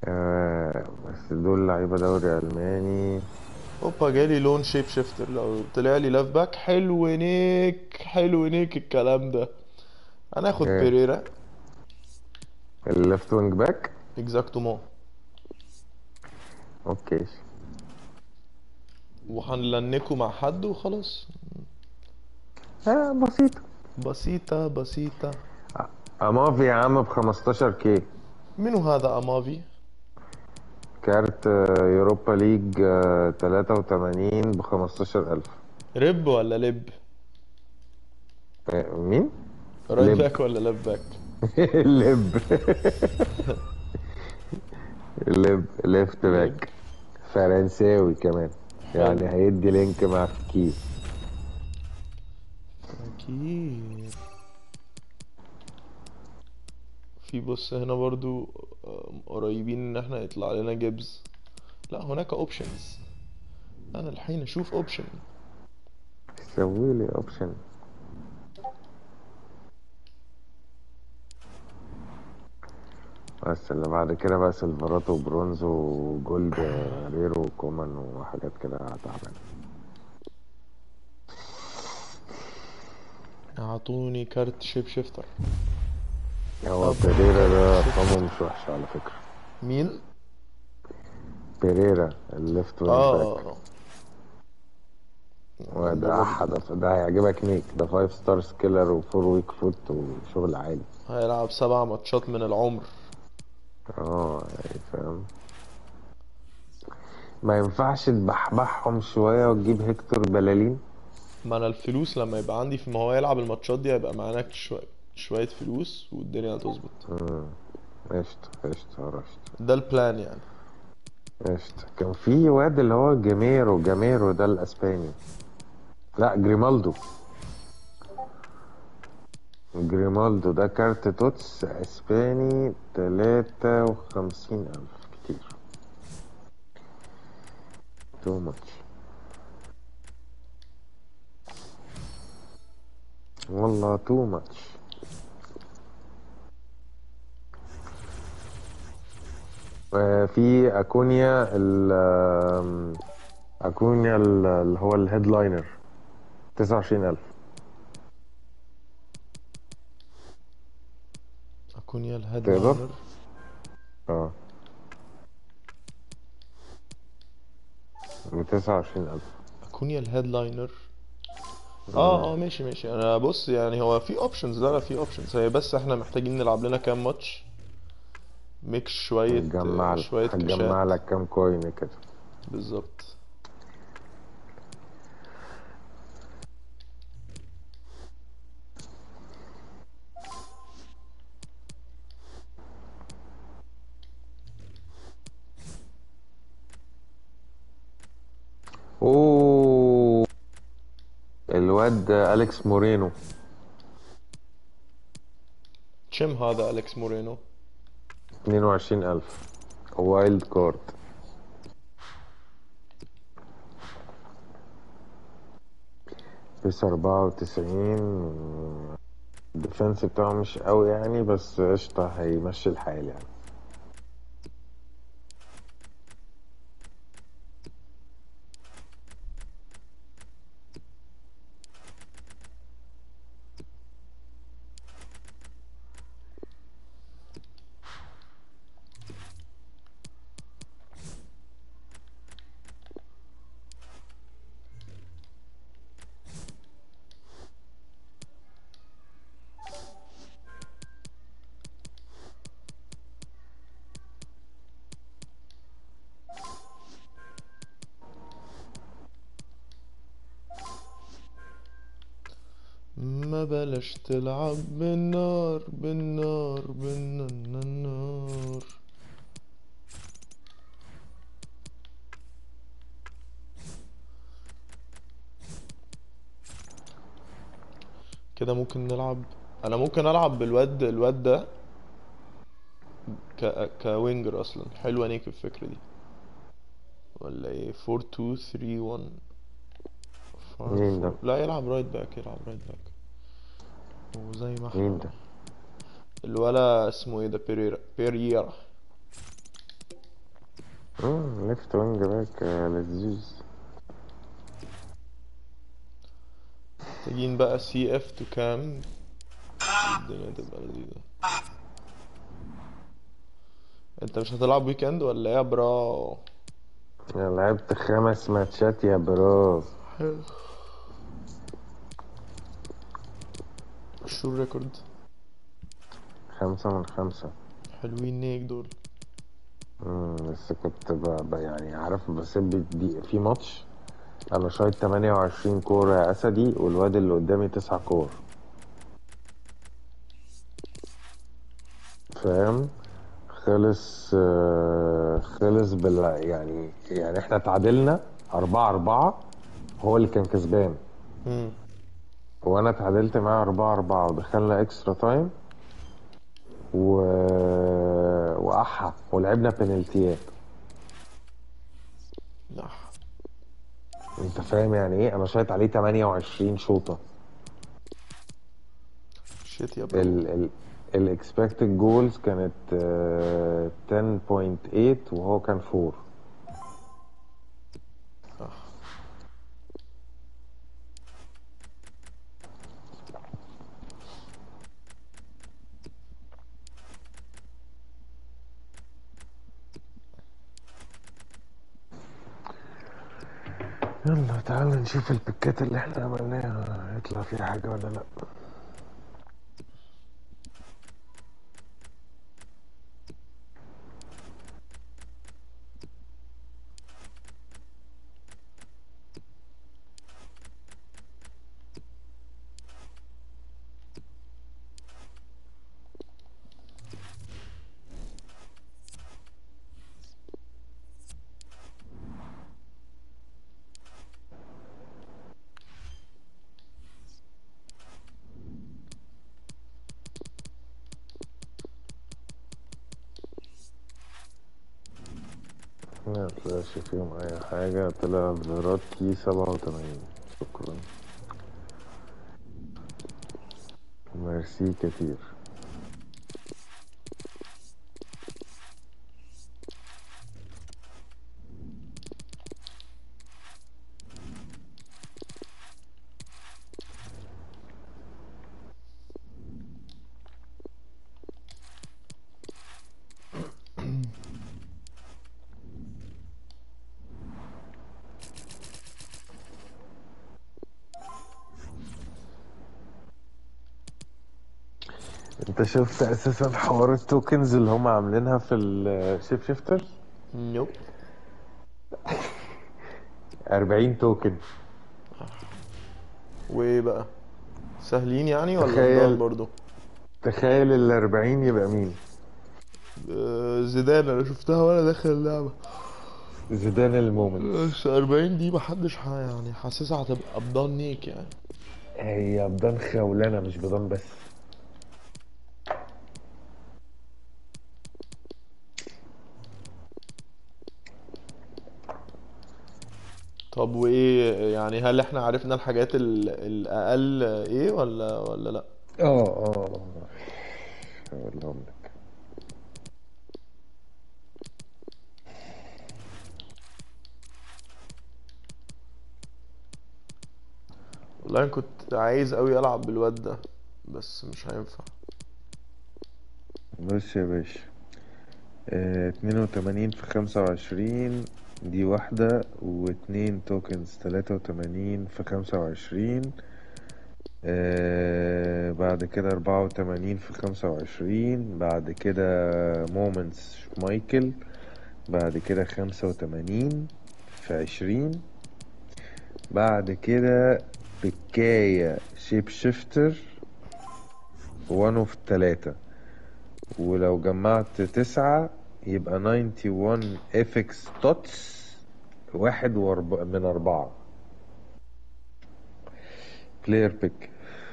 بس دول لعيبة دوري ألماني. اوبا جالي لون شيب شيفتر، لو طلع لي لاف باك حلو نيك، حلو نيك الكلام ده. هناخد ايه بيريرا. الليفت وينج باك. اكزاكتومون. اوكي. وهنلنكه مع حد وخلاص. بسيطة. بسيطة بسيطة. امافي يا عم ب15 كي. منو هذا امافي؟ كارت يوروبا ليج 83 ب15000. ريب ولا لب؟ مين؟ رايت لب. باك ولا ليف باك؟ لب. لب ليفت لب. باك. فرنساوي كمان. يعني حلو. هيدي لينك مع فكير. فكير. في بص هنا برضو قريبين ان احنا يطلع لنا جيبز. لا هناك اوبشنز. انا الحين اشوف اوبشن. سوي لي اوبشن. بس اللي بعد كده بقى سيلفراتو وبرونز وجولد ريرو وكومان وحاجات كده تعبانة. اعطوني كارت شيب شيفتر. هو ابغى بيريرا كارت ده شيب ارقامه شيفتر. مش وحشة على فكرة. مين؟ بيريرا الليفت وينج باك. اه. وده نجرب حدث ده هيعجبك نيك ده 5 ستار سكيلر وفور ويك فوت وشغل عالي. هيلعب 7 ماتشات من العمر. يعني فاهم. ما ينفعش تبحبحهم شوية وتجيب هيكتور بلالين. ما انا الفلوس لما يبقى عندي في، ما هو يلعب الماتشات دي هيبقى معانا شوية فلوس والدنيا هتظبط. قشطة قشطة قشطة. ده البلان يعني. قشطة. كان في واد اللي هو جاميرو ده الاسباني. لا جريمالدو. جريمالدو ده كارت توتس اسباني 53,000 كتير. تو ماتش. والله تو ماتش. في اكونيا اكونيا اللي هو الهيدلاينر 29,000. اكونيا تقدر؟ الهيدلاينر. اه ب29,000. اكونيا الهيدلاينر. اه ماشي ماشي. انا بص يعني هو في اوبشنز، لا لا في اوبشنز، هي بس احنا محتاجين نلعب لنا كام ماتش. ميكس شوية شوية هتجمع كاشات. لك كام كوين كده. بالظبط. اوه. الواد اليكس مورينو. تشيم هذا أليكس مورينو. 22,000. وايلد كارد. بس 94. الديفنس بتاعه مش قوي يعني بس قشطة هيمشي الحال يعني. ما بلاش تلعب بالنار بالنار بالنار. كده ممكن نلعب. انا ممكن العب الواد ده كوينجر اصلا. حلوه نيك الفكره دي. ولا ايه؟ 4 2 3 1 5 مين ده؟ 4. لا يلعب رايت باك، يلعب رايت باك. وزي ما احنا مين اهو. ده؟ الولا اسمه ايه ده؟ بيريرا. بيريرا. ليفت وينج باك لذيذ. محتاجين بقى سي اف تو كام، الدنيا تبقى لذيذة. انت مش هتلعب ويكند ولا ايه يا برا؟ أنا لعبت 5 ماتشات يا برو. حلو. شو الريكورد؟ 5 من 5. حلوين نيك دول. بس كنت يعني عارف بسيب دي في ماتش. انا شايط 28 كورة يا اسدي، والواد اللي قدامي 9 كور. فاهم؟ خلص يعني احنا تعادلنا 4-4. هو اللي كان كسبان، امم وانا اتعادلت معاه 4-4 ودخلنا اكسترا تايم و... ولعبنا بنالتيات. نح. انت فاهم يعني ايه؟ انا شايط عليه 28 شوطة. شيت يا برو. ال الاكسبكتد جولز كانت 10.8 وهو كان 4. نح. يلا تعال نشوف البيكات اللي احنا عملناها يطلع فيها حاجة ولا لا. ما طلعش فيهم اي حاجة. طلع فيراتي 87. شكرا. ميرسي كتير. انت شفت اساسا حوار التوكنز اللي هم عاملينها في الشيب شيفتر؟ نوب. 40 توكن. وايه بقى؟ سهلين يعني ولا جداد تخيل برضو؟ تخيل ال 40 يبقى مين؟ زيدان، انا شفتها وانا داخل اللعبة. زيدان المومنتس. بس 40 دي محدش يعني حاسسها هتبقى بضان نيك يعني. هي بضان خولانة مش بضان بس. طب وايه يعني، هل احنا عرفنا الحاجات الاقل ايه ولا لا؟ اه هقولهم لك. والله أنا كنت عايز قوي العب بالواد ده، بس مش هينفع. بص يا باشا، 82 في 25 دي واحدة، واتنين توكنز 83 في 25. بعد كده 84 في 25. بعد كده مومنتس مايكل. بعد كده 85 في 20. بعد كده بكاية شيب شيفتر 1 في 3. ولو جمعت 9 يبقى 91 افكس توتس 1 من 4. بلاير بيك.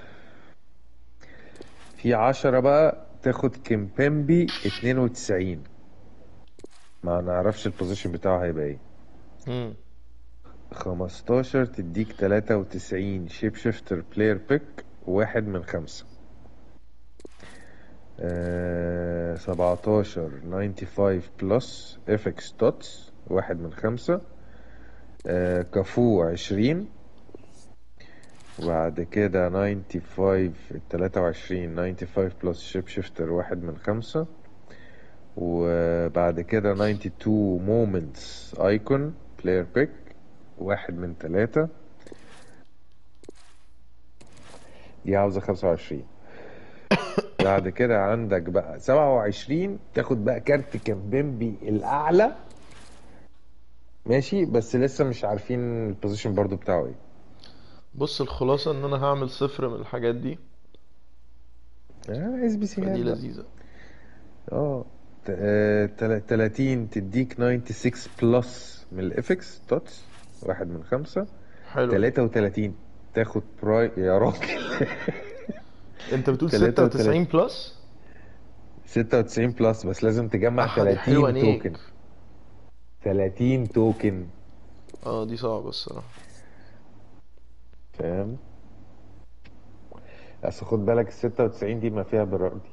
في 10 بقى تاخد كيمبيمبي 92. ما نعرفش البوزيشن بتاعه هيبقى ايه. امم 15 تديك 93 شيب شيفتر بلاير بيك 1 من 5. 17 95 بلس افكس توتس 1/5. كافو 20. وبعد كده 95 23 95 بلس شيب شيفتر 1/5. وبعد كده 92 مومنتس ايكون بلاير بيك 1/3. دي عاوزة 25. بعد كده عندك بقى 27 تاخد بقى كارت كامبيمبي الأعلى. ماشي، بس لسه مش عارفين البوزيشن برضو بتاعه ايه. بص، الخلاصة ان انا هعمل صفر من الحاجات دي، اس بي سيهات فدي بقى. لذيذة. اه 30 تديك 96 بلس من الافكس توتس 1/5. حلوة دي. 33 تاخد براي يا راجل. انت بتقول 96 33 بلس؟ 96 بلس، بس لازم تجمع احا، دي حلوة 30 نيك. توكن. 30 توكن. اه دي صعبة الصراحة. فاهم؟ بس خد بالك ال 96 دي ما فيها براردي،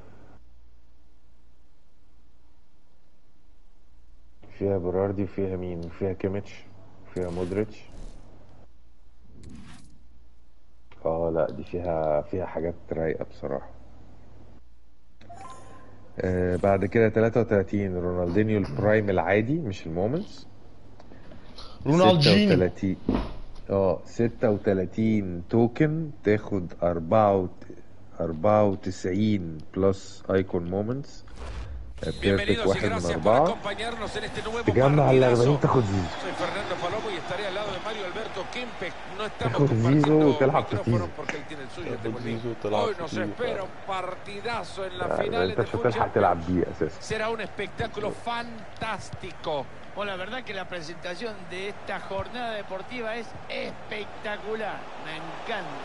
فيها براردي وفيها مين وفيها كيميتش وفيها مودريتش. اه لا، دي فيها حاجات رايقة بصراحة. بعد كده 33 رونالدينيو البرايم العادي مش المومنتس. رونالدينيو. 36 36 توكن تاخد 94 بلس ايكون مومنتس بلاير بيك Bienvenidos y gracias por 1/4. acompañarnos en este nuevo تجمع ال 40 partidazo. تاخد زيزو. Soy Fernando Palomo y estaré al lado de Mario Alberto Kempes. No estamos تاخد زيزو compartiendo وتلعب في micrófono زيزو. porque él tiene el suyo, yo تاخد tengo el mío. زيزو وتلعب Hoy في nos زيزو espera un partidazo en las يعني finales انت de مش Foot هتلحق Champions. تلعب بيه اساسا. Será un espectáculo fantástico. Bueno, la verdad que la presentación de esta jornada deportiva es espectacular. Me encanta.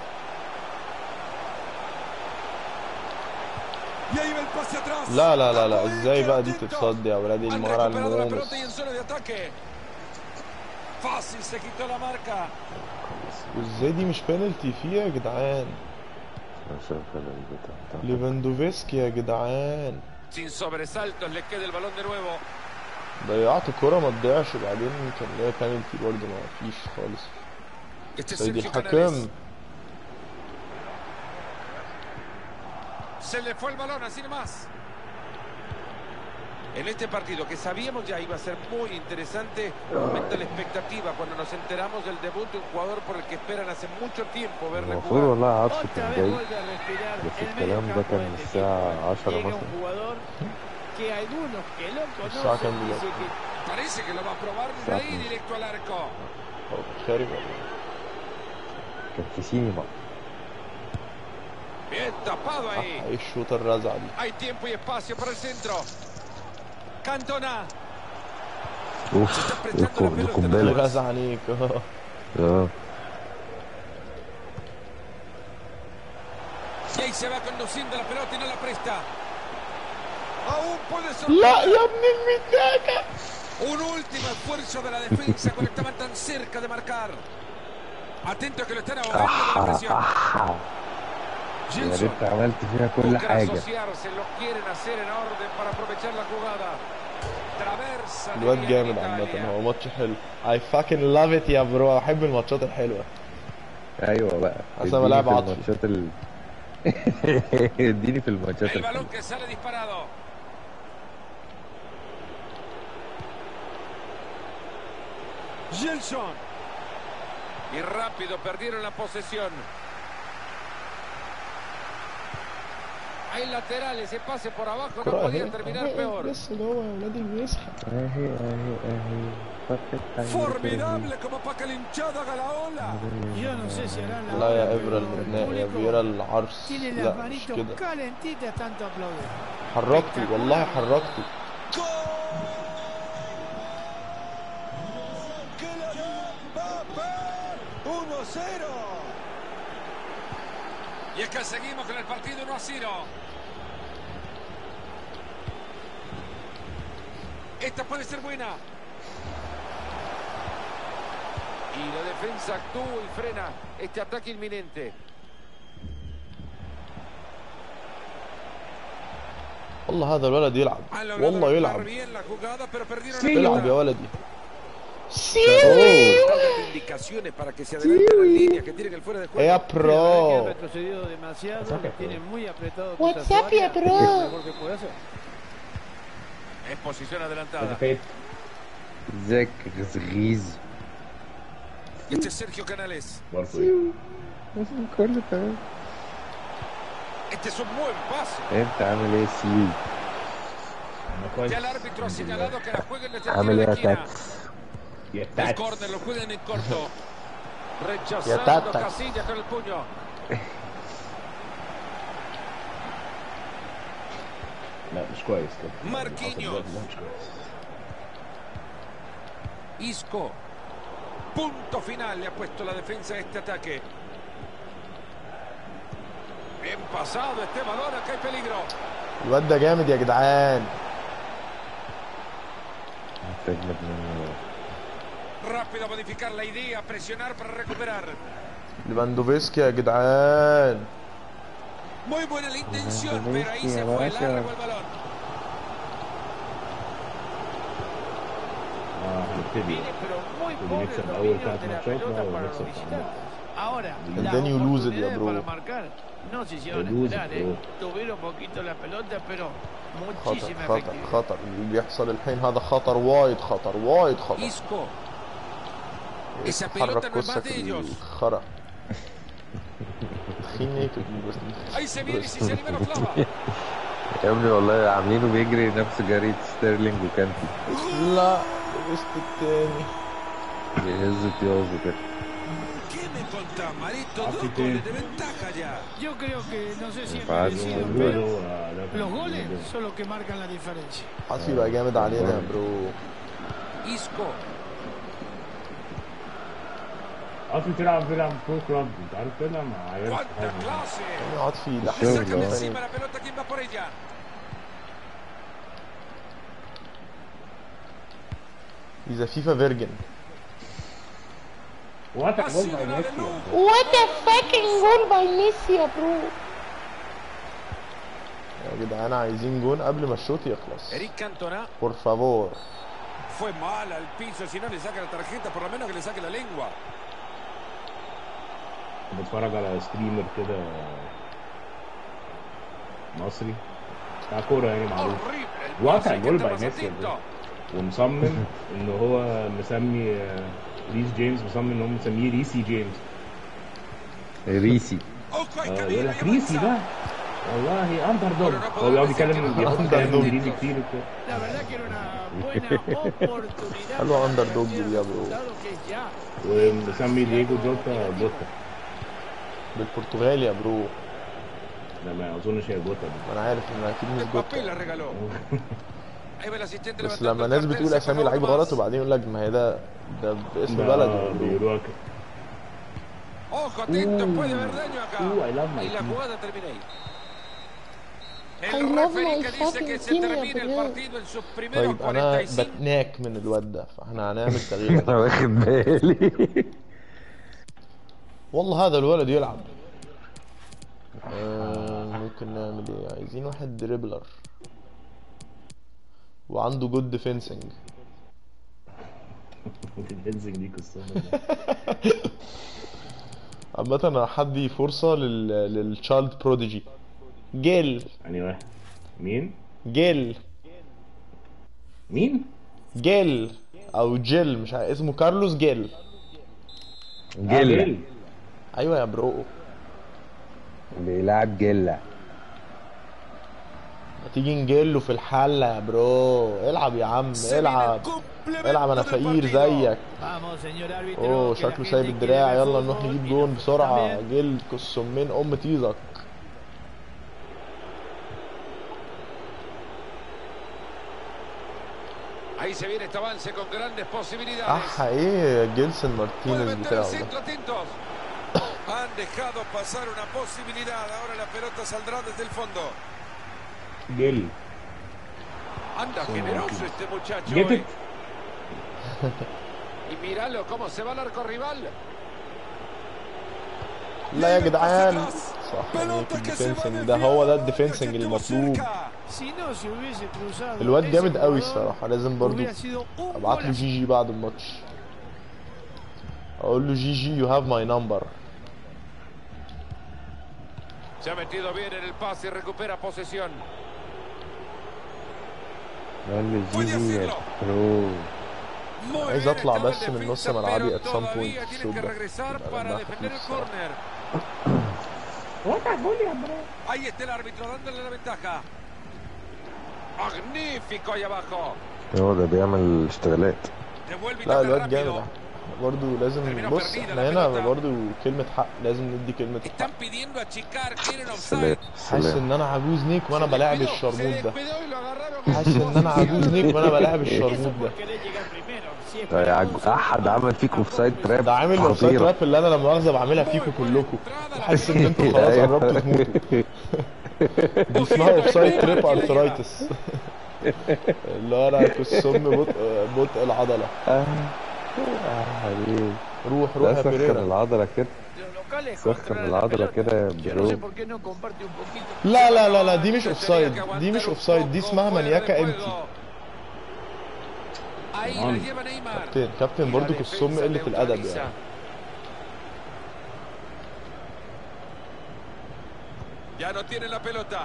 Y ahí va el pase atrás. لا لا لا لا، ازاي بقى دي تتصد يا ولاد Han المرة recuperado la pelota y en المومس؟ zona de ataque. Fácil se quitó la marca. وازاي دي مش بينالتي فيها يا جدعان؟ انا شايف البتاع بتاع. ليفاندوفسكي يا جدعان، Sin sobresaltos le queda el balón de nuevo. ضيعت كرة ما تضيعش، وبعدين كان ليا بينالتي برضه ما فيش خالص. Este es سيد Sergio الحكام. Canales. Se le fue el balón, así nomás. En este partido, que sabíamos ya iba a ser muy interesante, aumenta la expectativa cuando nos enteramos del debut de un jugador por el que esperan hace mucho tiempo verle المفروض jugar. والله عطش Otra كان vez جاي، vuelve a respirar بس el medio الكلام ده campo كان de este الساعة equipo. 10 Llega un مثلا. jugador que algunos que lo الساعة كام conocen dicen دلوقتي؟ que Parece que lo va a probar desde ahí directo al arco. هو خارج ولا ايه؟ كان في سينما. Bien tapado ahí. ايه الشوطة الرزعة دي؟ Hay tiempo y espacio para el centro. Cantona. اوف، Se está ايه prestando la دي pelota. قنبلة. رزع عليك. اه Y ahí se va conduciendo la pelota y no la presta. Aún puede لا sorprender. يا ابن المداكة. Un último esfuerzo de la defensa cuando estaban tan cerca de marcar. Atento que lo están ahogando con la presión. يا Gilson ريت عملت فيها كل buscan حاجة. asociarse, lo quieren hacer en orden para aprovechar la jugada. Traversa. الواد جامد عامة، هو ماتش حلو. I fucking love it يا برو، بحب الماتشات الحلوة. ايوه بقى، حسب اديني لاعب في عاطفي. الماتشات اديني في الماتشات El balón الحلوة. que sale disparado. Gilson. Y rápido perdieron la posesión. Hay laterales, ese pase por abajo no كرة podía اهي terminar اهي peor. بس اللي هو يا ولاد المسحة. اهي اهي اهي فتت اهي. Formidable como para que el hinchado haga la ola. yo no sé si harán la لا hora, يا pero ابرة el المبناء يا público فيرا العرس. tiene las لا مش manitos كده، calentitas tanto aplaudir. حركته والله حركته. Y es que seguimos con el partido 1-0. Esta puede ser buena. Y la defensa actúa y frena este ataque inminente. والله هذا الولد يلعب، Han logrado والله armar يلعب. bien la jugada, pero perdieron Sí. la العب pelota. يا ولدي. Dando indicaciones para que se adelanten las líneas que tienen el fuera de juego. يا Sí, la verdad que ha برو. retrocedido demasiado, Saca, lo tiene muy apretado What's contra su up, ya, área, bro? es lo mejor que puede hacer. Es posición ده adelantada. فات. ازيك يا غيز. Este es Sergio Canales. برضه ايه؟ كله تمام. Este es un buen pase. انت عامل ايه يا سيدي؟ انا كويس. Ya el árbitro ha señalado que la jueguen desde el tiro عامل de ايه يا esquina. تاتس؟ يا El تاتس. córner lo juegan en corto. Ya Rechazando tatas. Casillas con el puño. لا مش كويس كده. Marquinhos. لا مش كويس. Isco. Punto final le ha puesto la defensa a este ataque. Bien pasado este balón, acá hay peligro. الواد ده جامد يا جدعان. محتاج منه. Rápido a modificar la idea, presionar para recuperar. ليفاندوفسكي يا جدعان. Muy buena la intención, pero ahí Lewandowski, se fue abajo. largo el balón. هنبتدي. Tiene pero muy Porque pobre nixon el أول dominio 3 de la ماتشات pelota بقى para los ونكسب visitantes. Ahora, And las then you lose it, oportunidades bro. para marcar no se hicieron You lose it, esperar, bro. Tuvieron poquito la pelota, pero خطر muchísima خطر efectividad. خطر اللي بيحصل الحين هذا خطر وايد خطر وايد خطر. Isco. Esa حرك pelota no es más كرسك de ellos. الخرا. تخين هيك Ahí se viene y si se libera Flava. يا ابني والله عاملينه بيجري نفس جريت ستيرلينج وكانتي. لا لبست التاني. بيهز طيازه كده. ¿Qué me contás, Marito? Así 2 que- goles de ventaja ya. Yo creo que no sé si es Fácil, merecido, bro. pero los goles son los que marcan la diferencia. حاسس يبقى جامد علينا يا برو. Isco. اصلا تلعب فول كلاب انت عارف كده مع عيال ¡Cuánta صحابي. clase! يعني عاطفي Le لحظة sacan de Claro. encima la pelota, ¿quién va por ella? إذا فيفا فيرجن. وقتك Ha sido والله una de ماشي. lujo. What a fucking goal by Messi يا برو. يا جدعان عايزين جون قبل ما الشوط يخلص. Eric Cantona por favor. fue mal al piso. Si no le saca la tarjeta, por lo menos que le saque la lengua. بتفرج على ستريمر كده مصري بتاع كورة يعني معروف Horrible el وقع pase que الجول entra باي más ميسي atento. ومصمم ان هو مسمي ريس جيمس مصمم ان هو مسميه ريسي جيمس ريسي. Ojo, hay يقول camino y لك ريسي avanza. ده والله اندر دوج هو بيقعد يتكلم بيحط كلام انجليزي كتير وكده La verdad que era una buena oportunidad. حلوة para أندر دوج revertir دي يا el برو. resultado que es ya. ومسمي دييجو جوتا بوتا بالبرتغال يا برو. لا ما اظنش هي بوتا دي. ما أنا عارف إن أكيد مش El papel جوتا. la regaló. Ahí va el asistente بس levantando لما el ناس cartel, بتقول se أسامي acabó لعيب nomás. غلط وبعدين يقول لك ما هي ده باسم ده بلده يا برو. بيقولوها كده. Ojo, atento, puede haber daño acá. I love my Y la team. jugada termina ahí. I El love referee my que dice que fucking se team, ya termina el bro. partido en sus primeros طيب أنا 45. بتناك من الواد ده فاحنا هنعمل تغيير. انا واخد بالي. والله هذا الولد يلعب. ممكن نعمل ايه؟ عايزين واحد دريبلر وعنده جود ديفنسنج. الهيلزنج دي قصه عامة انا هدي فرصة للتشايلد بروديجي جيل. يعني واحد مين جيل جيل او جيل مش عارف اسمه كارلوس جيل. جلة. ايوه يا برو. بيلعب جلة. ما تيجي نجيله في الحلة يا برو. العب يا عم العب. العب انا فقير زيك. Vamos, señor árbitro. اوه que la شكله gente سايب quiere الدراع. ver يلا fútbol نروح نجيب y جون nosotros بسرعة. también. جيل كسمين ام تيزك. Ahí se viene este avance con grandes posibilidades. اح ايه جيلسون Puede مارتينيز meter el بتاعه ده. centro, atentos. Han dejado pasar una posibilidad. Ahora la pelota saldrá desde el fondo. جيل Anda generoso este muchacho. Get hoy. it. Y míralo cómo se va al arco rival. لا يا جدعان صح عليك، الديفنسنج ده هو ده الديفنسنج المطلوب. Si no se hubiese cruzado الواد ese جامد قوي jugador, الصراحة، لازم برضو hubiera sido un ابعت له golazo. جي جي بعد الماتش، اقول له جي جي يو هاف ماي نمبر. Se ha metido bien en el pase y recupera posesión. قال Puede لي جيجي يا hacerlo. برو. Muy عايز bien اطلع estaba en بس من نص defensa, ملعبي pero at some point todavía في tienen الشوط que ده، regresar يبقى para دمها defender خفيف el الصراحة. córner. Ahí está el árbitro dándole la ventaja. Magnífico ahí abajo. هو ده بيعمل اشتغالات. Devuelve y لا toca الواد جامد، rápido. برضو لازم بص احنا هنا برضو كلمة حق، لازم ندي كلمة حق. Están pidiendo achicar, quieren سلام offside. حاسس سلام. ان انا عجوز نيك وانا بلاعب Se الشرموط ده، descuidó y lo agarraron. حاسس ان انا عجوز نيك وانا بلاعب Eso الشرموط por ده. querer llegar primero. Si ده esperaba un segundo احد más, عمل فيك اوف tampoco سايد lo تراب ده عامل الاوفسايد خطيره. تراب اللي انا لما مؤاخذة بعملها فيكم كلكم، بحس ان انتوا خلاص أيوة. قربتوا تموتوا. دي اسمها اوفسايد تراب ارثرايتس، اللي هو انا كسم بطء العضلة. حبيبي روح لا يا سخن بيريرا. العضله كده، Los locales سخن controlan la العضله pelota. كده يا Yo no sé برو. por qué no comparte un poquito. لا لا لا لا دي مش اوفسايد، دي مش اوفسايد، دي اسمها مانياكا امتي. Ahí la lleva Neymar. كابتن برضو كسم قلة الادب يعني. Ya no tiene la pelota.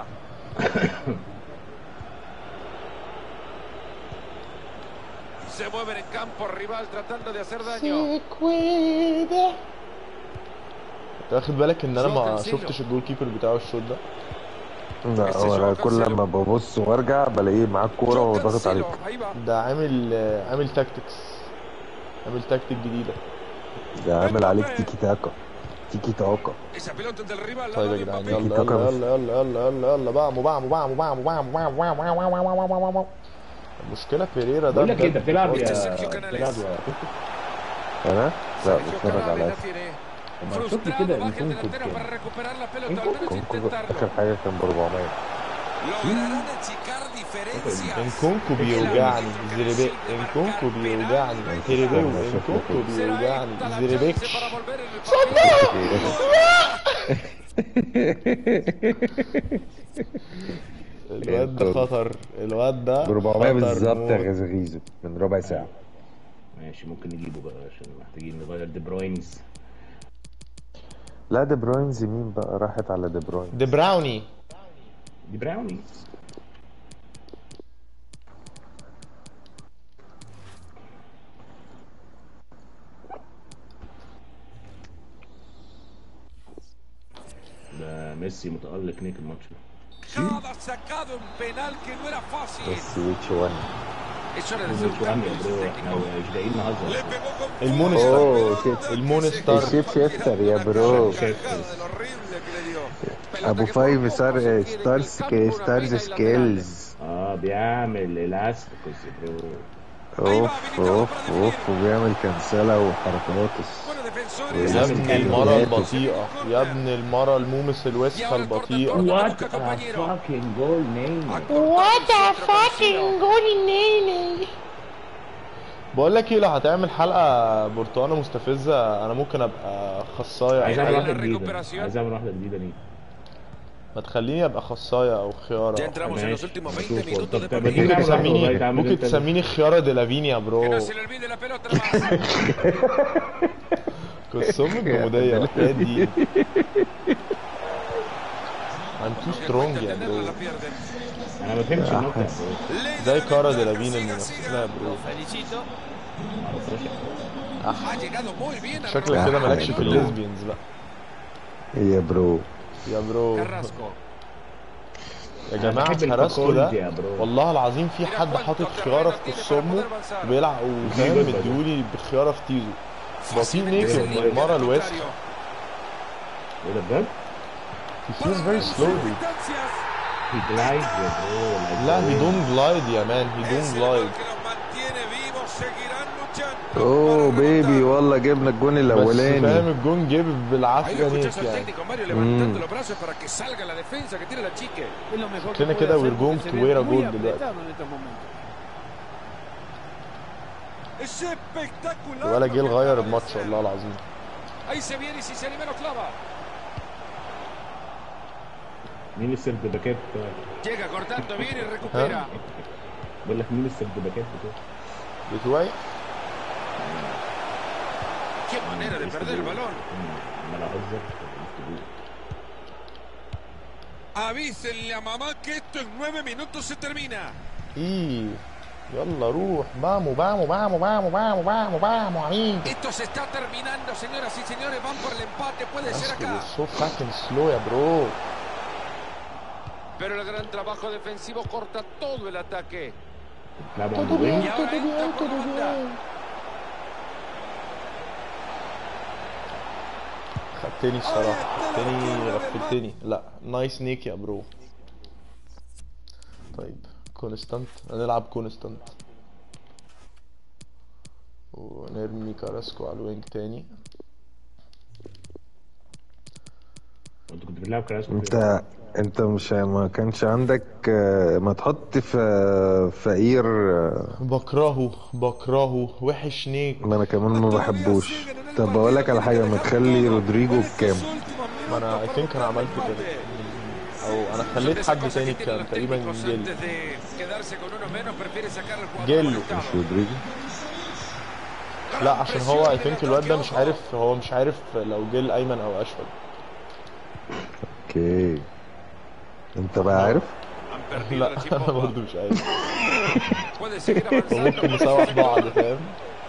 Se mueven en campo rival tratando de hacer daño. Se cuida. انت واخد بالك ان انا ما شفتش الجول كيبر بتاعه الشوط ده؟ لا هو انا كل لما ببص وارجع بلاقيه معاه الكوره وهو ضاغط عليك. ده عامل تاكتكس، عامل تاكتيك جديدة. ده عامل عليك تيكي تاكا، تيكي تاكا. طيب يا جدعان يلا يلا يلا يلا يلا يلا يلا بقى. المشكلة بيريرا ده بقول لك انت بتلعب بجد. يا انا لا بتفرج على ما شفت كده انكونكو بكام؟ كونكو اخر حاجه كان ب 400. انكونكو بيوجعني زيربيك، انكونكو بيوجعني تيريبيو، انكونكو بيوجعني زيربيكش. الواد ده خطر، الواد ده ب 400 بالظبط يا موت. غزغيزو من ربع ساعه. ماشي ممكن نجيبه بقى عشان محتاجين نغير دي بروينز. لا دي بروينز مين بقى، راحت على دي بروينز. دي براوني، دي براوني. ده ميسي متألق نيك الماتش ده. بس ويتش 1 المونستر، المونستر الشيب شيفتر يا برو. ابو فايف ستارز سكيلز. بيعمل الاسكوس برو. اوف اوف اوف وبيعمل كنسله وحركات. يا ابن المرة البطيئة، يا ابن المرة المومس الوسخة البطيئة. What a fucking goal name. What a fucking goal name. بقول لك ايه، لو هتعمل حلقة برتقانة مستفزة انا ممكن ابقى خصاية. عايز اعمل واحدة جديدة، عايز اعمل واحدة جديدة ليه؟ ما تخليني ابقى خصاية او خيارة. ماشي. ممكن تسميني خيارة ديلافيني يا برو. كسوم الجمودية والحاجات دي. I'm too strong يا برو. انا ما فهمتش النقطة يا برو. زي كارا ديلافيني الممثلة يا برو. شكلك كده مالكش في الليزبيانز بقى. يا برو يا برو يا جماعة كراسكو ده والله العظيم في حد حاطط خيارة في كسومه وبيلعب وفاهم مديولي بخيارة في تيزو. بطيء نيك من المرة الوسخة. ايه ده بجد؟ He feels very slow dude. He glides يا برو. لا he don't glide يا مان، he don't glide. اوه بيبي والله جبنا الجون الاولاني. بس فاهم الجون جه بالعافية نيك يعني. شكلنا كده we're going to wear a goal دلوقتي. ولا جه غير الماتش والله العظيم. مين السرد باكات بتوعك؟ Llega cortando bien y recupera. بقول لك مين السرد باكات بتوعك؟ بتوعي Qué manera de perder el balón. عمال اهزر. Avísenle a mamá que esto en 9 minutos se termina. ايه يلا روح vamos vamos vamos vamos vamos vamos vamos amigo. Esto se está terminando, señoras y señores. Van por el empate, puede ser acá. so fucking slow يا برو. Pero el gran trabajo defensivo corta todo el ataque. بتلعبوا عند وين؟ Y ahora entra por la banda. خدتني الصراحة، خدتني غفلتني. لا نايس نيك يا برو. طيب كونستانت، هنلعب كونستانت ونرمي كاراسكو على الوينج تاني. انت كنت بتلعب كلاسيكو انت مش ما كانش عندك ما تحط في فقير. بكرهه وحش نيك. ما انا كمان ما بحبوش. طب بقول لك على حاجه، ما تخلي رودريجو بكام؟ ما انا اي ثينك انا عملت كده، او انا خليت حد تاني بكام تقريبا. جيل مش رودريجو. لا عشان هو اي ثينك الواد ده مش عارف لو جيل ايمن او اشول. اوكي انت بقى عارف. لا انا برضه مش عارف. ممكن نسوح بعض فاهم.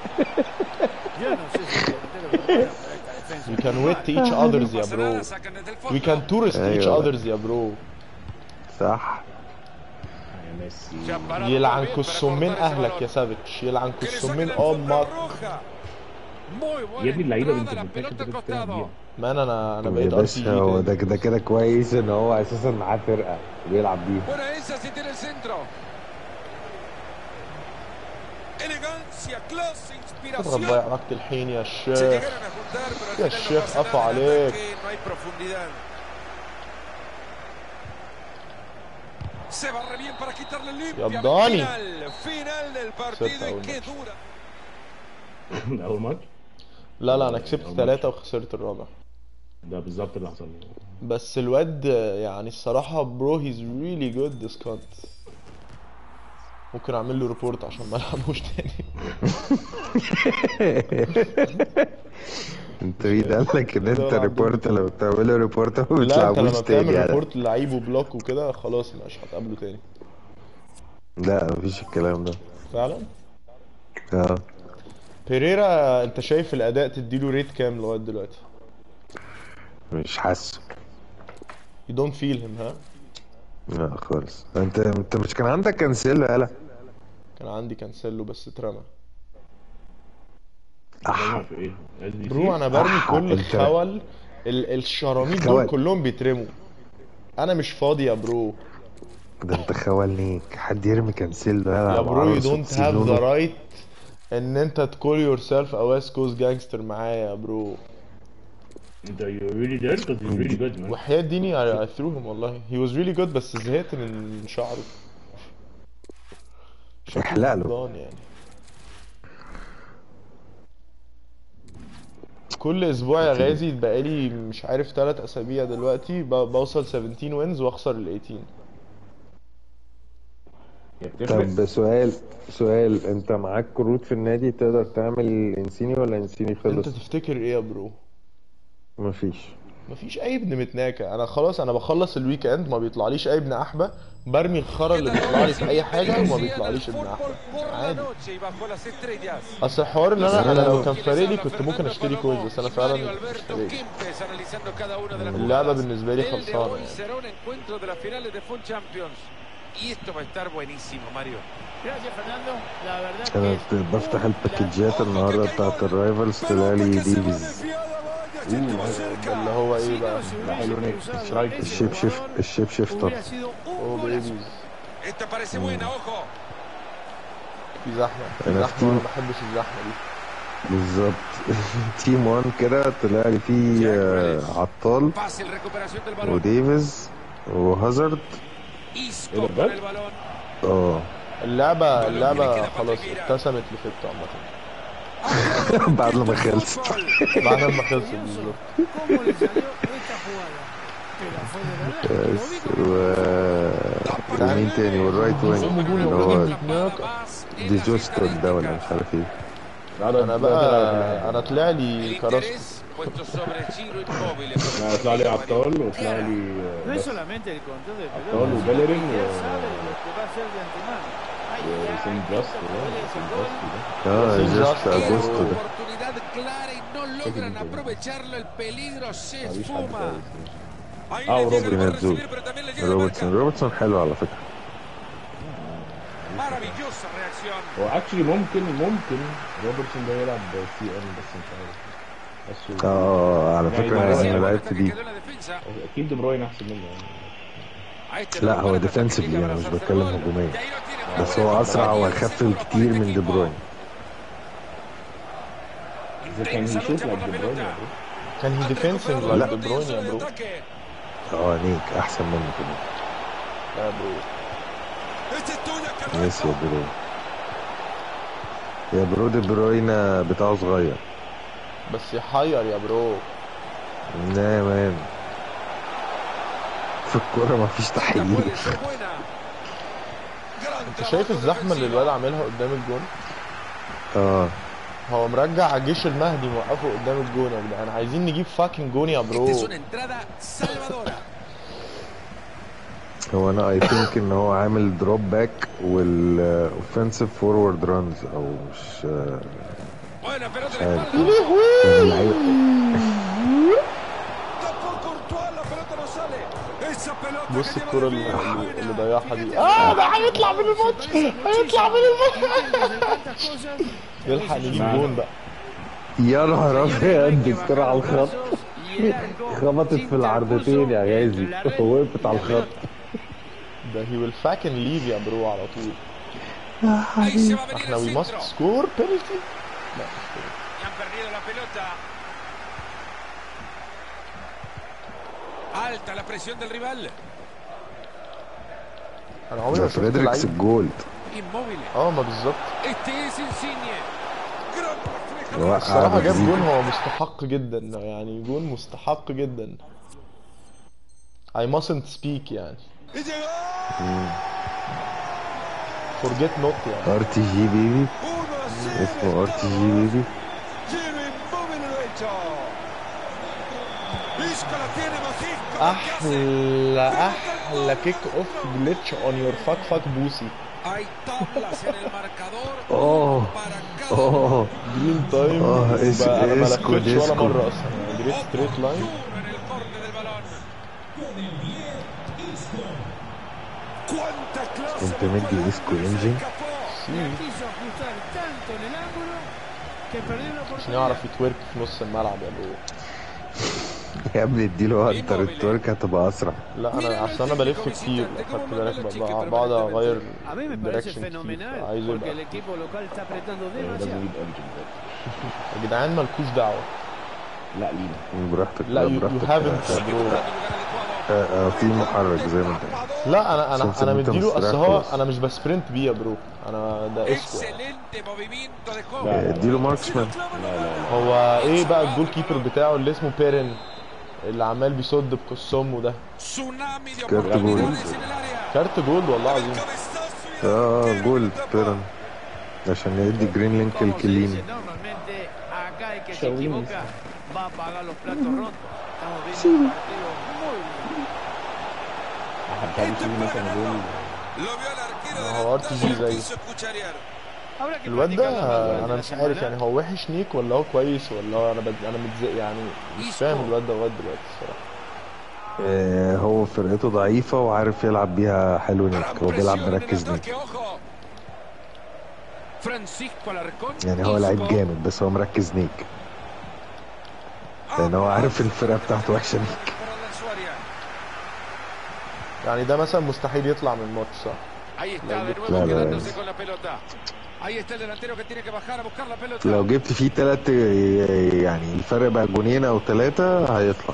We can wait each others يا برو. We can tourist each others يا برو. صح. يا ميسي. يلعن كسومين اهلك يا سافيتش، يلعن كسومين امك. يا ابني اللعيبه بنت البتاع انت كنت بتلعب بيها. مان انا يا بقيت ار سي باشا جي هو تاني. ده كده كويس ان هو اساسا معاه فرقه بيلعب بيها. Buena esa si tiene el centro. Elegancia, clase, inspiración. تضيع وقت الحين يا Se الشيخ. llegaron a juntar, pero يا al final no الشيخ pasa قفوا nada. عليك. No hay profundidad. Se barre bien para quitarle limpia. يا ضاني. Final del partido y qué dura. اول ماتش لا انا كسبت 3 وخسرت الرابع. ده بالظبط اللي حصل لي. بس الواد يعني الصراحة برو هيز ريلي جود ديسكونت. ممكن اعمل له ريبورت عشان ما العبوش تاني. انت مين قال لك ان انت ريبورت لما بتعمله ريبورت ما لا انت لما بتلعبوش بتعمل تاني يعني؟ ريبورت للعيب وبلوك وكده خلاص مش هتقابله تاني. لا مفيش الكلام ده. فعلا. اه بيريرا انت شايف الاداء تديله ريت كام لغايه دلوقتي؟ مش حاسه. You don't feel him ها؟ لا خالص. انت مش كان عندك كانسيلو يالا؟ كان عندي كانسيلو بس اترمى. بتلعب في ايه؟ LDC؟ برو انا برمي كل انت- الخول الشراميط دول خول. كلهم بيترموا. انا مش فاضي يا برو. ده انت خوالنيك حد يرمي كانسيلو يالا؟ يا برو you معرفش don't have تسيبونه. the right ان انت تكول يور سيلف a West Coast gangster معايا يا برو. انت you really did because he's really good man. وحياة ديني I threw him والله. He was really good بس زهقت من شعره. شكله احلق له. فضان يعني. كل اسبوع يا غازي بقالي مش عارف 3 اسابيع دلوقتي بوصل 17 وينز واخسر ال 18. هي بتفرق. طب سؤال انت معاك كروت في النادي تقدر تعمل انسيني ولا انسيني انت خلص؟ تفتكر ايه يا برو؟ مفيش. مفيش اي ابن متناكه. انا خلاص انا بخلص الويك اند ما بيطلعليش اي ابن احبه، برمي الخرا اللي بيطلع لي في اي حاجه وما بيطلعليش ابن احبه عادي. اصل الحوار ان انا لو كان فارق لي كنت ممكن اشتري كويس بس انا فعلا مش فارق لي. اللعبه بالنسبه لي خلصانه يعني. Y esto va a estar buenísimo, Mario. Gracias, Fernando. La verdad انا que بفتح الباكجات النهارده بتاعت الرايفلز طلع لي ديفيز. ده اللي هو ايه بقى؟ ده حلو نيك. شرايك. الشيب شيفتر. hubiera sido اوه بيبيز. Esta parece buena, ojo. في زحمه أنا زحمه في- وانا ما بحبش الزحمه دي. بالظبط. تيم 1 كده طلع لي فيه عطال Fácil recuperación del balón. وديفيز وهازارد. Isco con el balón. اه اللعبه خلاص ابتسمت لفيبتو عامه بعد ما خلصت. بعد ما خلصت بالظبط. cómo le salió esta jugada. بس ومين تاني والرايت وينج اللي هو دي جوستو ده ولا مش عارف ايه. انا بقى انا طلع لي كراسكو. انا طلع لي عطال وطلع لي No es بس solamente el control del عطال pelota, وبيلرين él sabe lo que va a hacer de antemano. Ahí وسين está, جاست ese gol. جاست اجوستو ده. Oportunidad clara y no logran aprovecharlo. El peligro se مفيش حد esfuma. كويس. Ahí le llega el روبرتسون. buen recibir, pero también le llega el marca. روبرتسون حلو على فكرة. Maravillosa reacción. هو اكشلي ممكن روبرتسون ده يلعب سي ام بس مش عارف. حاسه على فكرة انا لعبت بيه. اكيد دي بروين احسن منه يعني. لا هو ديفنسفلي انا مش بتكلم هجوميا، بس هو اسرع واخف كتير من دي بروين. اذا كان يشوط لايك دي بروين يا برو. كان هي ديفنسنج لايك دي بروين يا برو. نيك احسن منه كمان. يا برو يس يا برو. يا برو دي بروين بتاعه صغير بس يحير يا برو. لا مان في الكورة مفيش تحيير. انت شايف الزحمه اللي الواد عاملها قدام الجون؟ هو مرجع جيش المهدي موقفه قدام الجون يا جدعان. عايزين نجيب فاكين جون يا برو. هو انا اي ثينك ان هو عامل دروب باك والاوفنسيف فورورد رانز او مش عارف. بص الكرة اللي ضيعها دي. ده هيطلع من الماتش، هيطلع من الماتش. يلحق نجيب جون بقى. يا نهار ابيض الكرة على الخط خبطت في العرضتين يا غازي وقفت على الخط. ده هي ويل فاكن ليف يا برو على طول. احنا وي ماست سكور بينالتي. Alta la presión del rival. انا عمري ما شفت فريدريكس لعيب. الجولد. ما بالظبط. Este es Insigne. الصراحة جاب جون هو مستحق جدا يعني، جون مستحق جدا. I mustn't speak يعني. forget not يعني. ار تي جي بيبي اسمه ار تي جي بيبي. احلى كيك اوف جلitch on your fuck بوسي. جرين تايم. انا ما لفتش ولا مرة اصلا يعني، جريت ستريت لاين. كنت مدي اسكو انجن عشان يعرف يتورك في نص الملعب يا برو. يا ابني اديله هانتر التورك هتبقى اسرع. لا انا اصل انا بلف كتير لو خدت بالك، بقعد اغير الدايركشن كتير، عايزه يبقى. يا جدعان مالكوش دعوه. لا لينا براحتك. لا يو هافنت يا برو. في محرك زي ما انت. لا انا مديله، اصل هو انا مش بسبرنت بيه يا برو، انا ده اسكو. اديله ماركسمان. هو ايه بقى الجول كيبر بتاعه اللي اسمه بيرن اللي عمال بيصد بكسومه ده؟ كارت جولد. كارت جولد والله العظيم. جولد بيرن عشان يدي جرين لينك الكلين. هو ار تي جي زي الواد ده. انا مش عارف يعني هو وحش نيك ولا هو كويس ولا هو انا متزق يعني، مش فاهم الواد ده لغايه دلوقتي الصراحه. هو فرقته ضعيفه وعارف يلعب بيها حلو نيك، هو بيلعب مركز نيك يعني. هو لعيب جامد بس هو مركز نيك لان هو عارف الفرقه بتاعته وحشه نيك. يعني ده مثلا مستحيل يطلع من الماتش صح؟ لو جبت فيه 3 يعني الفرق بقى جونين او 3 هيطلع.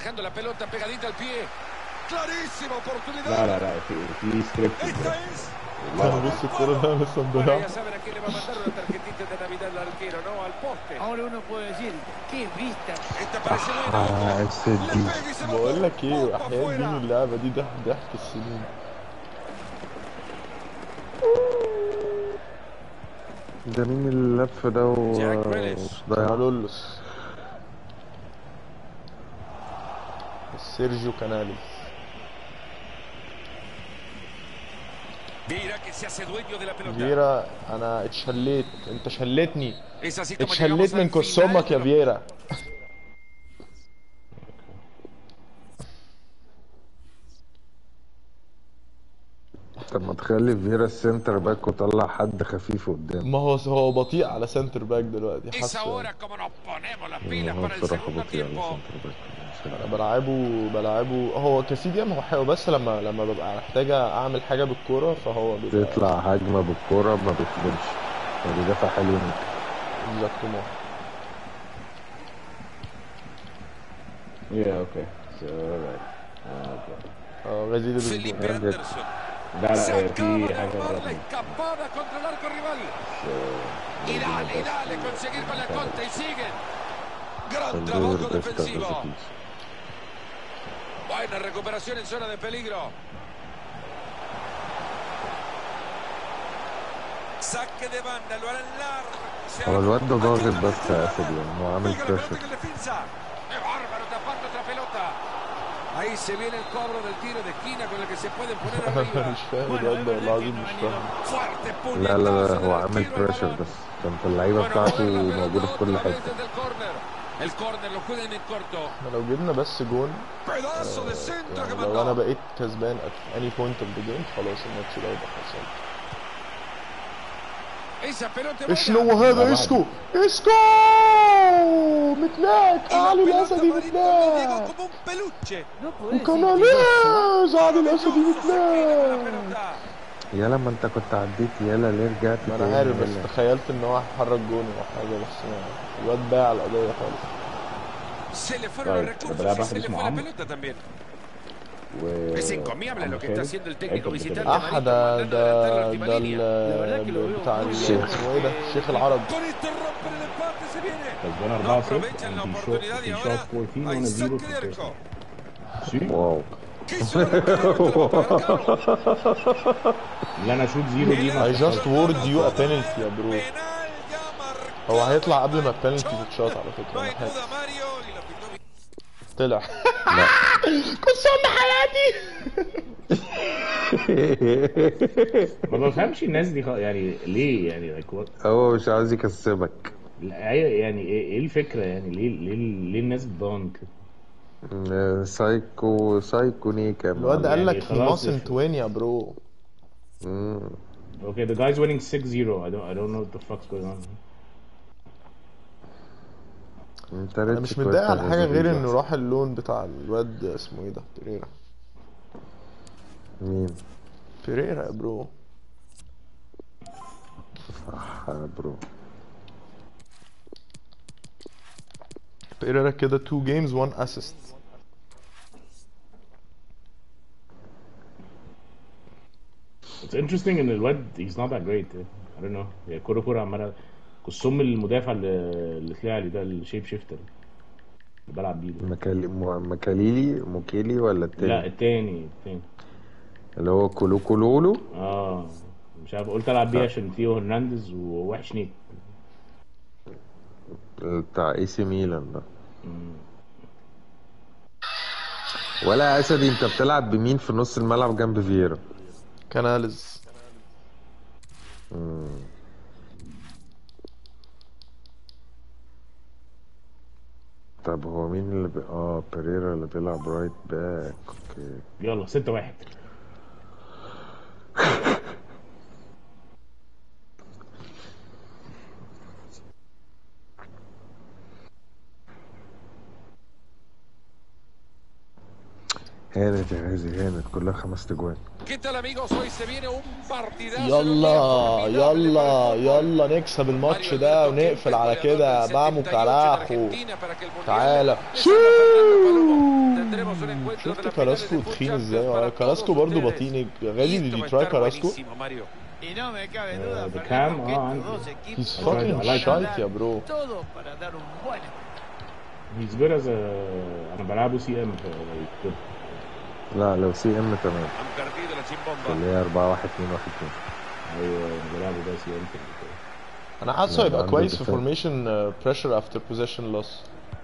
لا في سكريبت. بص الكورة ده لسه Bueno, مضيعها. ya saben a quién le va a mandar una tarjetita de Navidad al arquero, ¿no? Al poste. Ahora uno puede decir, qué vista. Esta parece buena. اس Le دي. pega y se va بقول por لك ايه، poco احيانا afuera. دي اللعبة دي ضحك السنين. ده مين اللف ده جاك جريليش. ضيع؟ كانالولوس. سيرجيو كاناليس. Vieira que se hace dueño de la pelota. فييرا انا اتشليت، انت شلتني، Es así como اتشليت llegamos من al كسومك final. يا فييرا. طب ما تخلي فيرا السنتر باك وطلع حد خفيف قدام. ما هو بطيء على سنتر باك دلوقتي Es حاسه. ahora como nos ponemos las pilas هو para el بصراحة segundo بطيء على tiempo. السنتر باك. مش انا عارف. بلعبه هو كسيديام، هو حلو بس لما ببقى محتاج اعمل حاجه بالكوره فهو بيبقى بيطلع هجمة بالكورة ما بيخدمش، بيدافع حلو هناك. exactement. Yeah, okay. So, alright. Okay. غزير Felipe بالجون. Anderson. لا Se لا acaba في de حاجة armar غلط. la escapada contra el arco rival. Y dale, conseguir con la contra y siguen. Gran trabajo defensivo. Buena recuperación en zona de peligro. Saque de banda, lo harán largo. هو الواد ده ضاغط بس يا اسد، يعني هو عامل Juega la pelota بريشر. en defensa. ¡Qué bárbaro tapando otra pelota! Ahí se viene el cobro del tiro de esquina con el que se pueden poner arriba. مش فاهم الواد ده والله العظيم مش فاهم. Fuerte لا لا puñetazo لا، del هو عامل arquero al بريشر balón. بس، كانت اللعيبة Bueno, بتاعته mover la موجودة pelota في كل otra vez حتة. desde el córner. El córner lo juegan en corto. احنا لو جبنا بس جون، Pedazo de centro que يعني لو انا mandó. بقيت كسبان at any point of the game خلاص الماتش ده يبقى خلصان. Esa pelota شنو هذا؟ اسكو اسكو متناك علي الاسدي متناك como un peluche. No podés decir que وكاناليز علي الاسدي متناك. يالا ما انت كنت عديت، يالا ليه رجعت ما انا تاني؟ عارف بس يالا. تخيلت ان هو هيحرك جون او حاجه، بس الواد باع القضيه خالص. Se le fueron los Right, recursos pero y se le mismo fue la عمرو. pelota también. و Es encomiable lo que está haciendo el técnico visitante. اح ده بتاع اسمه ايه ده؟ الشيخ العرب. Con esto rompen el empate, se viene. كسبان No 4-0 aprovechan la oportunidad y ahora hay 1-0 saque في de الفيرست. arco. سي واو. ¿Qué hizo el arquero? Te la va a pegar caro. اللي انا اشوط زيرو دي I just award you a penalty يا برو. Penal ya marcado. هو هيطلع قبل ما البنالتي تتشاط على No فكره. hay انا duda حاسس Mario y lo pitó bien. طلع. كنت صنع حياتي. ما بفهمش الناس دي يعني ليه يعني like what؟ هو مش عاوز يكسبك. يعني ايه الفكره يعني ليه الناس بتضان كده؟ سايكو نيكا. الواد قال يعني لك he خلاص mustn't win يا برو. Okay, the guy's winning 6-0. I don't know what the fuck's going on. انت انا ريتش مش كويس متضايق على على حاجه هذا غير اللحظة. انه راح اللون بتاع الواد اسمه ايه ده؟ بيريرا. مين؟ بيريرا يا برو. صح يا برو. بيريرا كده 2 games 1 assist. It's interesting ان الواد he's not that great. I don't know. هي كورة عمالة كسوم المدافع اللي طلع لي ده الشيب شيفتر اللي بلعب بيه ده. موكيلي ولا التاني؟ لا التاني اللي هو كولولو. مش عارف، قلت العب بيه عشان ثيو هرنانديز ووحش نيك بتاع اي سي ميلان ده. ولا يا اسدي انت بتلعب بمين في نص الملعب جنب فييرا؟ كاناليز. طب هو مين اللي بيريرا اللي بيلعب رايت باك. اوكي يلا 6-1. هانت يا غازي، هانت كلها 5 تجوان. ¿Qué tal amigos? Hoy se viene un partidazo. يلا نكسب الماتش ده ونقفل على كده. فامو كاراخو. تعالى. tendremos un encuentro de شفت la final كاراسكو de تخين Champions ازاي؟ para كاراسكو todos برضه ustedes. بطيء. Y غازي esto did va you a try estar كاراسكو؟ buenísimo, Mario. Y no me cabe duda, The Fernando, Cam, que I estos like dos it. equipos He's I fucking like it. shite يا برو. todo para dar un buen He's good as a انا بلعبه سي ام لا لو سي ام تمام، Han perdido la chimbomba. اللي هي 4 1 2 1 2. ايوه انا بلعبه ده سي ام انا حاسه لا، هيبقى عنده كويس في دفاع. فورميشن بريشر افتر بوزيشن لوس.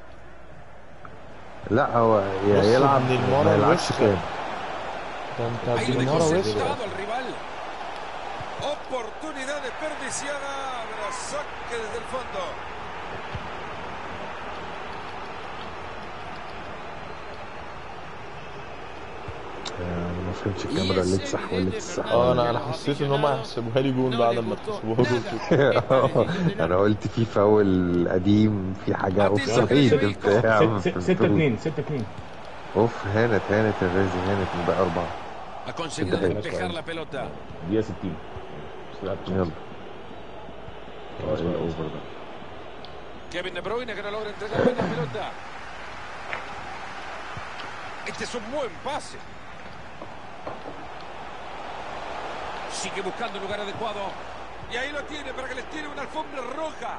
لا هو يا بص يلعب ابن ما المارة يلعبش الوسخة. كام. ده انت Ahí ابن lo dejó المارة وسخة. sentado el rival. Oportunidad desperdiciada. Habrá saque desde el fondo. انا ما فهمتش الكاميرا اللي تسحولت اه السحوله. انا حسيت ان هم هيحسبوها لي جون بعد ما تحسبوها جول. انا قلت في فاول قديم، في حاجه اوف سايد بتاع 6-2 اوف. هانت يا غازي، هانت من بقى 4. Ha conseguido Deja- despejar la pelota. دقيقة 60 يلا ايه الاوفر ده؟ Kevin De Bruyne que no logra entregar bien la pelota. Este es un buen pase. Sigue buscando el lugar adecuado. Y ahí lo tiene para que les tire una alfombra roja.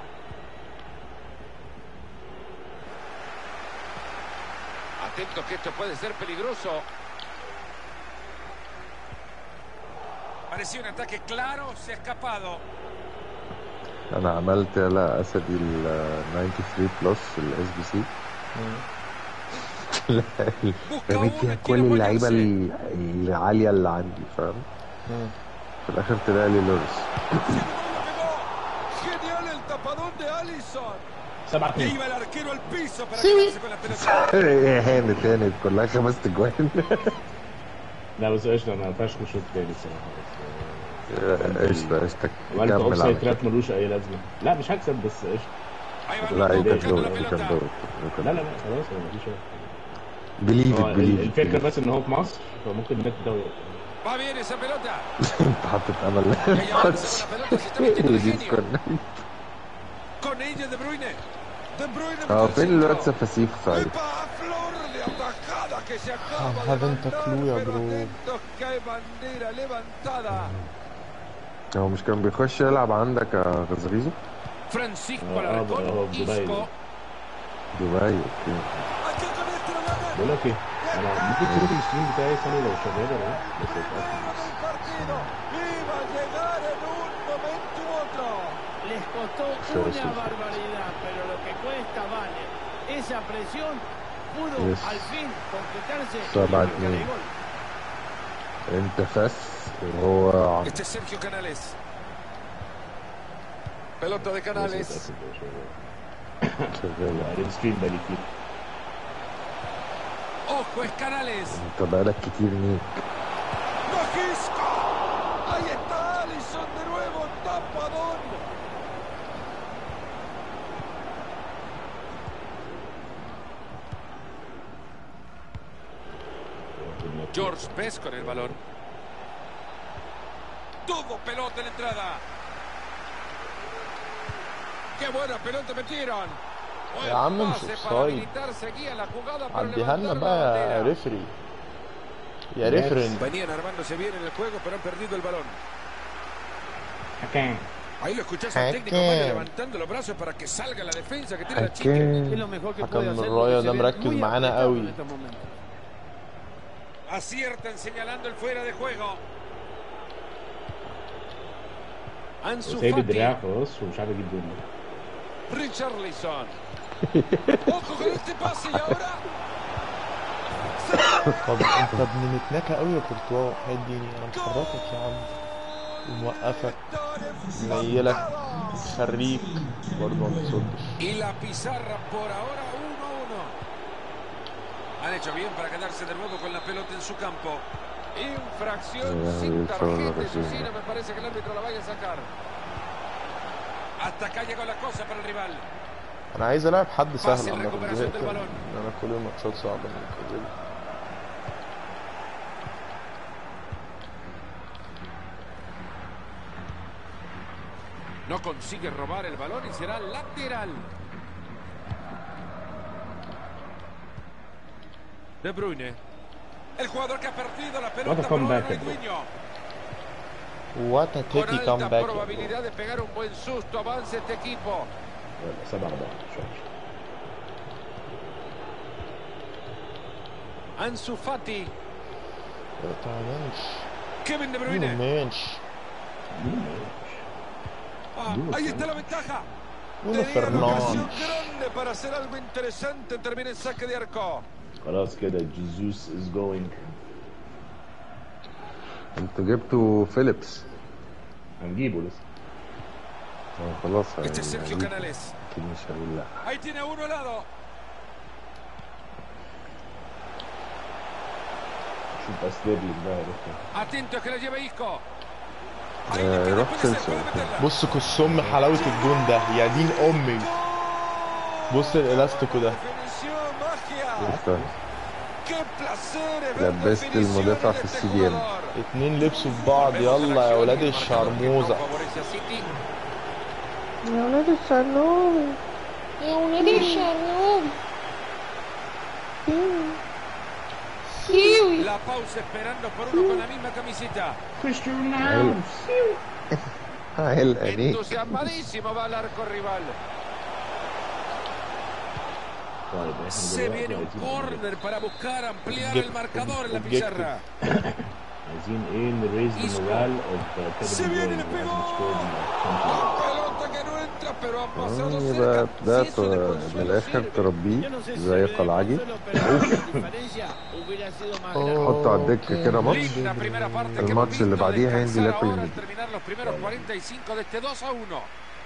Atento que esto puede ser peligroso. Parecía un ataque claro, se ha escapado. انا عملت لا اسدي ال 93 بلس الاس بي سي. رميت فيها كل اللعيبه العاليه اللي عندي، فاهم؟ في الاخر طلع لي لوريس. Genial el tapadón de Alisson. 7-2 Iba el arquero al piso para quedarse con la pelota. هانت كلها 5 تجوان. لا بس قشطة انا فشخ شوط تاني الصراحة قشطة وانت اوف كمل سايد على تراب ملوش اي لازمة. لا مش هكسب بس قشطة. Ahí va لا Lukaku يو كان buscando دو la يو كان pelota. دو لا خلاص هو مفيش وقت. بليف هو ات بليف الفكرة بس ان هو في مصر فممكن النت ده Va bien esa pelota. انت حطيت امل. Y ahí avanza con la pelota, se está metiendo el genio. ديسكونكت. Con ella De Bruyne. De Bruyne اه mete el فين centro. الواد سفاسيف طيب؟ ¡Epa! Flor de atajada que se acaba de haven't a mandar, clue, pero bro. atentos que hay bandera levantada. هو مش كان بيخش يلعب عندك يا غزغيزو؟ Francisco هو Alarcón, في دبي. Isco. دبي اوكي. Aquí con este lo gana. بقول لك ايه انا ممكن تشوف الستريم بتاعي ثاني لو شغال ولا لا بس اتأكد. El partido iba a llegar en un momento u otro. Les costó Sí, una sí, sí. barbaridad, pero lo que cuesta vale. Esa presión pudo Yes. al fin concretarse y 7-2. marcar el gol. انت فاس وهو Este es Sergio Canales. Pelota de Canales. شغال. الستريم بقالي كتير. Ojo, es Canales. انت بقالك كتير مين؟ ¡Majisco! Ahí está Alisson de nuevo, tapadón. George Best con el balón. Tuvo pelota en la entrada. ¡Qué buena pelota metieron! Buen يا عم مش pase para offside. habilitar, seguía la jugada, pero عديها لنا levantaron la بقى يا bandera. ريفري يا ريفرن. Venían armándose bien en el juego, pero han perdido el balón. حكام Ahí lo escuchás al técnico Mario levantando los brazos para que salga la defensa que tiene la chica. Es اكيد. lo mejor que حكم puede hacer الراية porque ده se مركز ve muy معانا apretado قوي. en estos momentos. Aciertan señalando el fuera de juego. Ansu سايب Fati, الدراع خلاص ومش عارف اجيب جول. Richarlison. Ojo con este pase y ahora. طب انت ابن متناكة قوي يا كورتوا. هديني انا محركك يا عم وموقفك منيلك خريك برضه ما بتصدش. Y la pizarra por ahora 1-1. Han hecho bien para quedarse de nuevo con la pelota en su campo. Infracción sin tarjeta, eso sí, no me parece que el árbitro la vaya a sacar. Hasta acá llegó la cosa para el rival. انا عايز العب حد سهل Fácil عامة. recuperación زهقت del ان balón. انا كل الماتشات صعبة من كده. No consigue robar el balón y será lateral. De Bruyne. El jugador que ha perdido la What a pelota, pero comeback, ahora no hay bro. dueño. What a Con titty alta comeback. probabilidad de pegar un buen susto, avanza este equipo. يلا 7-4 شوية. Ansu Fati. متعملش Kevin De Bruyne. متعملش Ahí está la ventaja. Bruno Tenía una ocasión Fernandes. grande para hacer algo interesante. Termina en saque de arco. خلاص كده Jesus is going. انتوا جبتوا فيليبس. هنجيبه لسه. خلاص Este es Sergio هجيب. Canales. اكيد مش هقول لا. Ahí tiene uno al lado. شوف بقى ستيرلينج بقى يا باشا. Atento que la lleve Isco. Ahí le queda, روح puede ser, تشيلسي. puede meterla. بص كسوم حلاوة الجون ده يا دين امي. بص الالاستيكو ده. Definición, magia. لسه Qué placer es ver لبست definición المدافع en في este السي دي ام. jugador. اتنين لبسوا في بعض. يلا يا ولاد الشرموزة. Favorece a City. يا ولاد الشنوب يا ولاد الشنوب سيوي La pausa esperando por uno con la misma camiseta. عيل عينيك. Entusiasmadísimo va al arco rival. طيب احنا Se دلوقتي viene un عايزين corner para buscar ampliar Object- el marcador en la objective. pizarra. عايزين ايه نريز ذا مورال اوف Se viene, le pegó. Pelota que no entra, pero ha pasado يبقى cerca. ده Si eso de من consuelo الاخر sirve. تربيه Yo no sé si زي el قلعجي. consuelo, pero la diferencia hubiera sido más grande. حطه على الدكه كده ماتش. Linda primera parte que الماتش hemos اللي visto, بعديه descansar هينزل ياكل ahora al النجم. terminar los primeros 45 de este 2-1.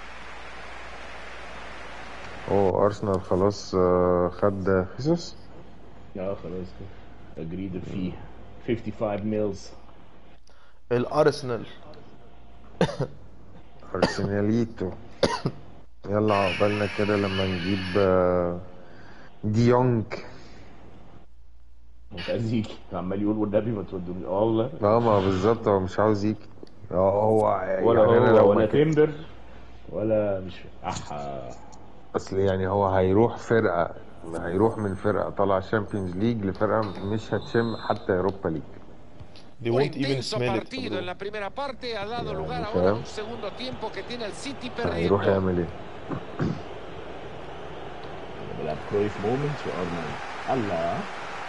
ارسنال خلاص خد خيسوس. اه خلاص كده اجريد فيه 55 ميلز. الارسنال. ارسناليتو. يلا عقبالنا كده لما نجيب ديونج. مش عايز يجي عمال يقول والنبي ما تردوني والله. ما بالظبط هو مش عاوز يجي. هو ولا يعني انا هو لو ولا ما كان- تمبر ولا مش اصل يعني هو هيروح فرقه، هيروح من فرقه طالعه شامبيونز ليج لفرقه مش هتشم حتى اوروبا ليج. They Un won't even intenso smell it. partido en la primera parte ha dado Ya, lugar ¿no ahora a sabes? un segundo tiempo que tiene el City هيروح perdiendo. يعمل ايه؟ بلعب كرويف مومنتس وارنولد. الله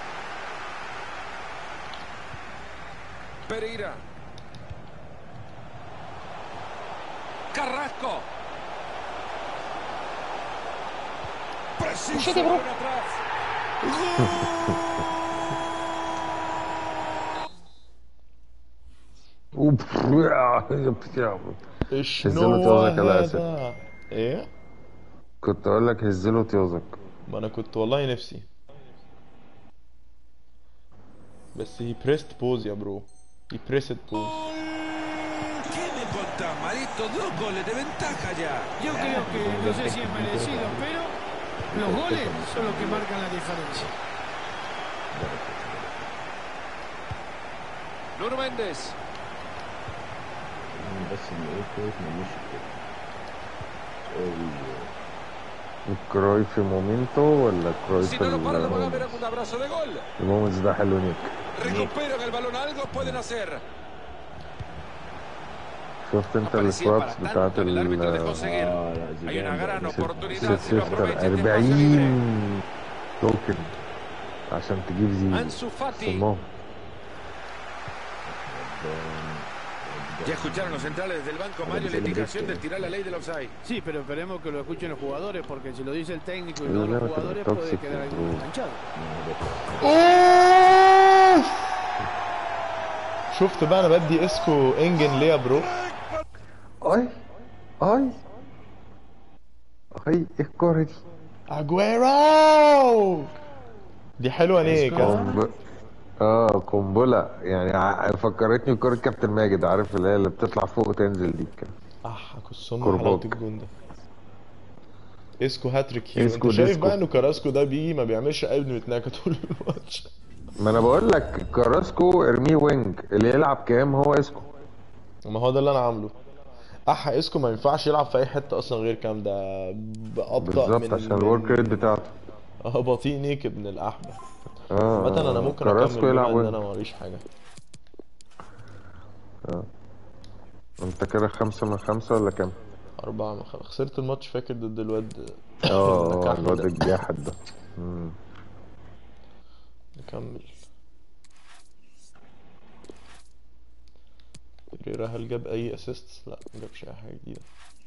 Pereira. Carrasco. Preciso Uscite, bro. balón atrás. اشنو طيازك يا هذا؟ ايه؟ كنت اقول لك هزله طيازك. ما انا كنت والله نفسي. بس he pressed pause يا برو. He pressed pause. ¿Qué me contás, Marito? 2 goles de ventaja ya. Yo creo que no sé si es merecido, pero los goles son los que marcan la diferencia. Nuno Méndez. بس ان ايه كرويف ملوش الكروي في مومنتو ولا الكروي Si في no lo para, lo van a ver المومنتس؟ con un abrazo de gol. المومنتس ده حلو نيك. Recuperan el balón, algo pueden hacer. شفت انت Parecía السوابس para بتاعت tanto que el árbitro dejó seguir. اه لا Hay una gran زيدان oportunidad si lo شفت aprovecha este espacio libre. 40 توكن عشان تجيب زيزو. Ansu Fati. صمام. Ya escucharon los centrales desde el banco, Mario, la indicación de tirar la ley del offside. Sí, pero esperemos que lo escuchen los jugadores, porque si lo dice el técnico y no Pero los no, jugadores pero puede tóxico, quedar alguno bro. enganchado. شفت بقى انا بدي اسكو انجن ليه يا برو؟ اي اي اي ايه الكورة دي؟ اجويرو. دي حلوه نيك. قنبلة يعني فكرتني بكرة كابتن ماجد، عارف اللي هي اللي بتطلع فوق وتنزل دي كده. كسوم كرباج. حلاوه الجون ده. اسكو هاتريك هيرو. اسكو انت شايف ديسكو. بقى انه كراسكو ده بيجي ما بيعملش اي متناكه طول الماتش. ما انا بقول لك كراسكو ارميه وينج، اللي يلعب كام هو اسكو. ما هو ده اللي انا عامله. اسكو ما ينفعش يلعب في اي حته اصلا غير كام ده. بأبطأ بالظبط عشان الورك ريت بتاعته. بطيء نيك ابن الأحبة. اه عامة أنا ممكن كراسكو أكمل بما يلعب إن وين. أنا موريش حاجة. انت كده 5 من 5 ولا كام؟ 4 من 5. خسرت الماتش فاكر ضد الواد اللي اه نكحني الواد ده. الجاحد ده. مم. نكمل. بريرا هل جاب أي أسيست؟ لا مجابش أي حاجة جديدة.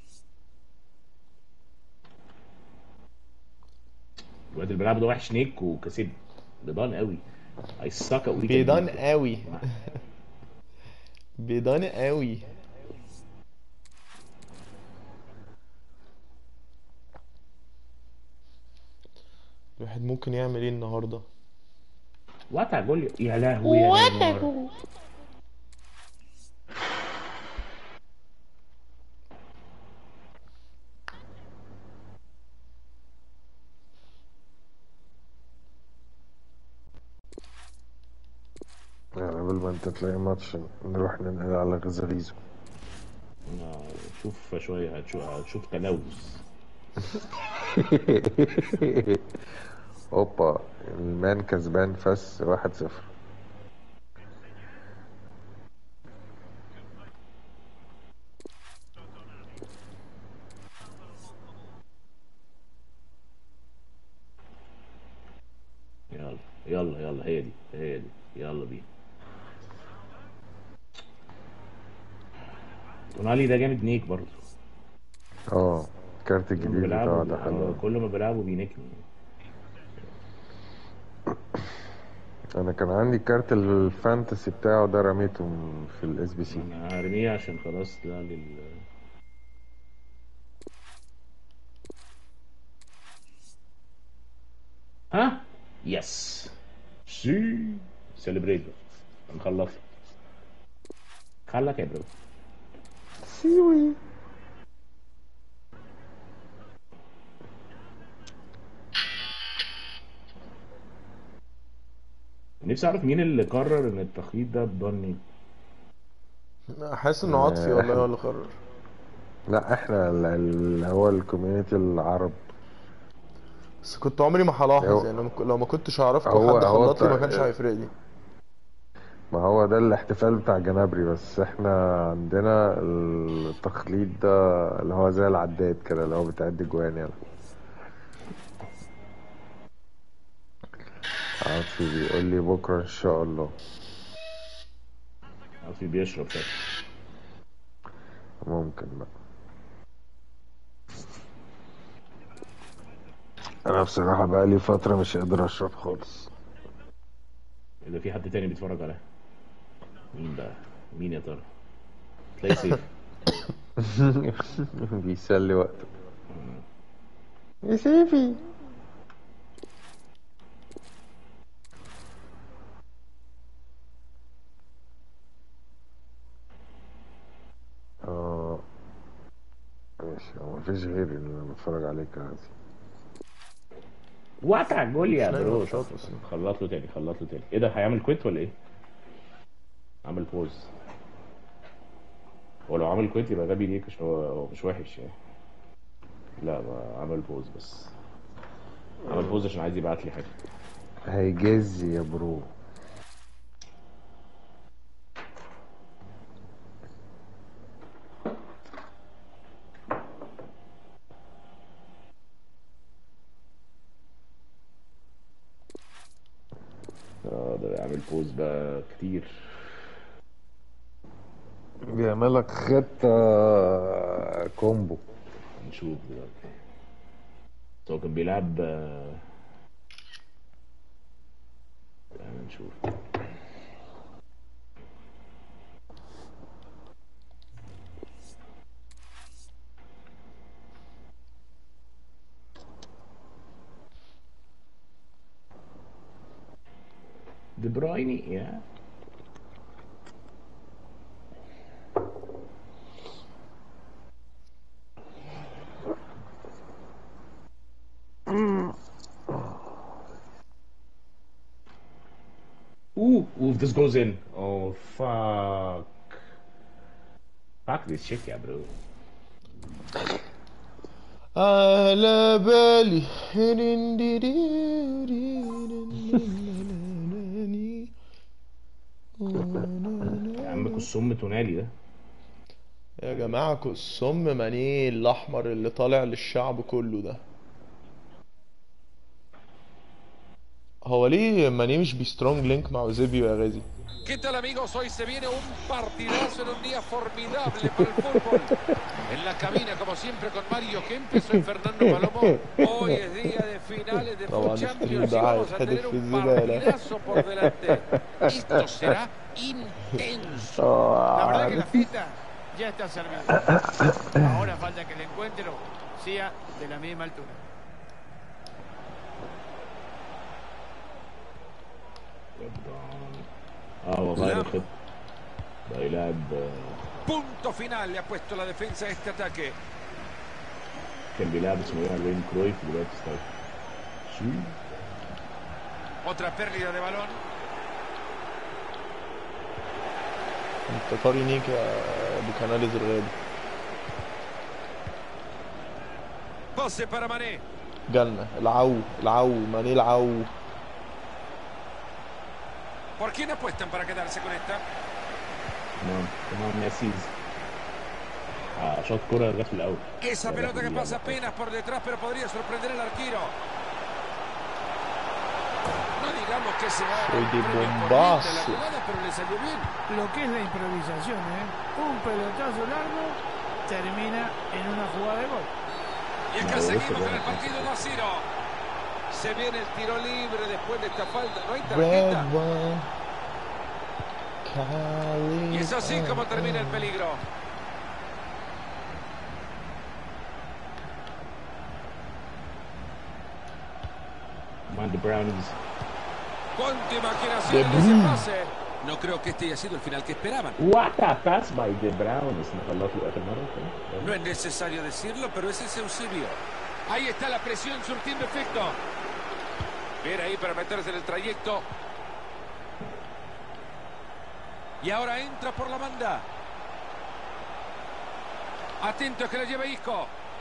الواد اللي بيلعب ده وحش نيك وكسب بيضان قوي. I suck at weekend بيدان league. قوي. بيدان قوي. الواحد ممكن يعمل ايه النهارده؟ وقع جول يا لهوي يا نيمار. واتاكو. يعني قبل ما انت تلاقي ماتش نروح ننقل على غزاليزو. شوف شوية هتشوف تلوث. اوبا المان كسبان فس 1-0. يلا يلا يلا، هي دي هي دي، يلا بينا. تونالي ده جامد نيك برضه. اه الكارت كل ما الجديد بلعبه بتاعه ده حلو. كل ما بلعبه بينكني. انا كان عندي كارت الفانتسي بتاعه ده رميته في الاس بي سي. انا هرميه عشان خلاص ده ها يس سي سيلبريت. نخلص خلك يا برو. سيوي. نفسي اعرف مين اللي قرر ان التخطيط ده بضني. حاسس انه عاطفي والله هو احنا. اللي قرر. لا احنا اللي هو الكوميونتي العرب. بس كنت عمري ما هلاحظ هو يعني، لو ما كنتش عرفت هو وحد هو خلط لي ما بتاع. كانش هيفرق لي. ما هو ده الاحتفال بتاع جنابري، بس احنا عندنا التخليط ده اللي هو زي العداد كده اللي هو بتعد جوان يعني. عارف بيقول لي بكرة ان شاء الله. عارف بيشرب شكل. ممكن بقى. انا بصراحة بقى لي فترة مش قادر اشرب خالص. اذا في حد تاني بيتفرج عليها مين بقى؟ مين يا ترى؟ تلاقي سيف. بيسلي وقته. يا سيفي. اه ماشي، هو مفيش غيري اللي انا بتفرج عليه كعادي. وقع جول يا مش لاقي برو. ماتشات اصلا. خلط له تاني خلط له تاني. ايه ده هيعمل كويت ولا ايه؟ عمل بوز. هو لو عمل كويت يبقى غبي ليك عشان هو مش وحش يعني. لا ما عمل بوز بس. عمل بوز عشان عايز يبعت لي حاجه. هيجز يا برو. اه ده بيعمل بوز بقى كتير. بيعملك خطة كومبو. هنشوف دلوقتي. بس هو كان بيلعب هنشوف. دي برويني يا Ooh, this goes in. Oh, fuck. Fuck this shit, yeah, bro. على بالي. يا عم كسوم تونالي ده. يا جماعة كسوم ماني الأحمر اللي طالع للشعب كله ده. هو ليه ماني مش بيسترونج لينك مع اوزيبيو يا غازي؟ ¿Qué tal amigos? Hoy se viene un partidazo en un día formidable para el fútbol. En la cabina, como siempre, con Mario Kempes, soy Fernando Palomo. Hoy es día de finales de طبعا Food الستريم Champions y ده vamos a tener هيتحدف في un الزبالة. partidazo por delante. Esto será intenso. La verdad que la fiesta ya está servida. Ahora falta que el encuentro sea de la misma altura. هو غير الخط بقى يلعب. Punto final le ha puesto la defensa a este ataque. كان بيلعب اسمه ايه وين كرويف دلوقتي ستايل. Otra pérdida de balón. انت طاري نيك يا ابو كنالز الغالي. Pase para Mané. جالنا العو ماني العو. ¿Por quién apuestan para quedarse con esta? تمام ميسيز. شوط كرة جت في الأول. Esa pelota que pasa apenas por detrás, pero podría sorprender al arquero. No digamos que se va a Soy de premio por bombazo. linda la jugada, pero le salió bien. Lo que es la improvisación, ¿eh? Un pelotazo largo termina en una jugada de gol. Y acá seguimos con el partido 2-0. Se viene el tiro libre después de esta falta. No hay tarjeta. Y es así como termina el peligro. The Brownies. Cuánta imaginación en ese pase. No creo que este haya sido el final que esperaban. What a pass by the Brownies. No es necesario decirlo, pero ese es Eusebio. Ahí está la presión surtiendo efecto. Bien ahí para meterse en el trayecto. Y ahora entra por la banda. Atento, que la lleva Isco.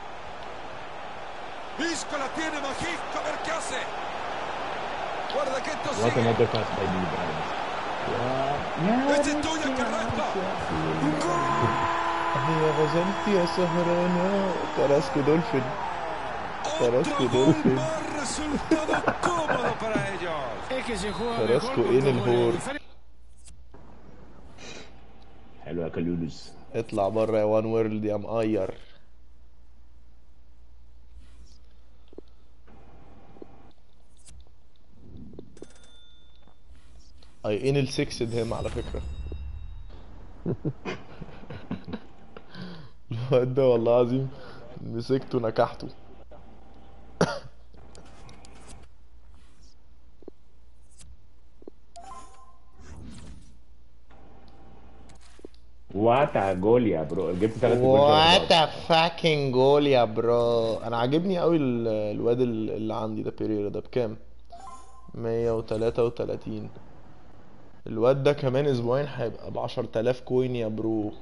Isco la tiene, Majisco, a ver qué hace. Guarda que esto What sigue. another pass by the Brownies. ¡Este es tuyo, Carrasco! يا غزلتي يا سهرانة. كراسكو دولفين. كراسكو دولفين. Resultado cómodo para ellos. Es que se juega كراسكو mejor ايه con الهور. حلو يا كالولوس. اطلع بره يا وان وورلد يا مقير. اي ان ال6 دهم على فكرة. الواد ده والله العظيم مسكته نكحته. وات جول يا برو. جبت 3 جول. وات ا فاكينج جول يا برو. انا عاجبني قوي الواد اللي عندي ده بيريرا ده بكام؟ 133. الواد ده كمان اسبوعين هيبقى ب 10000 كوين يا برو.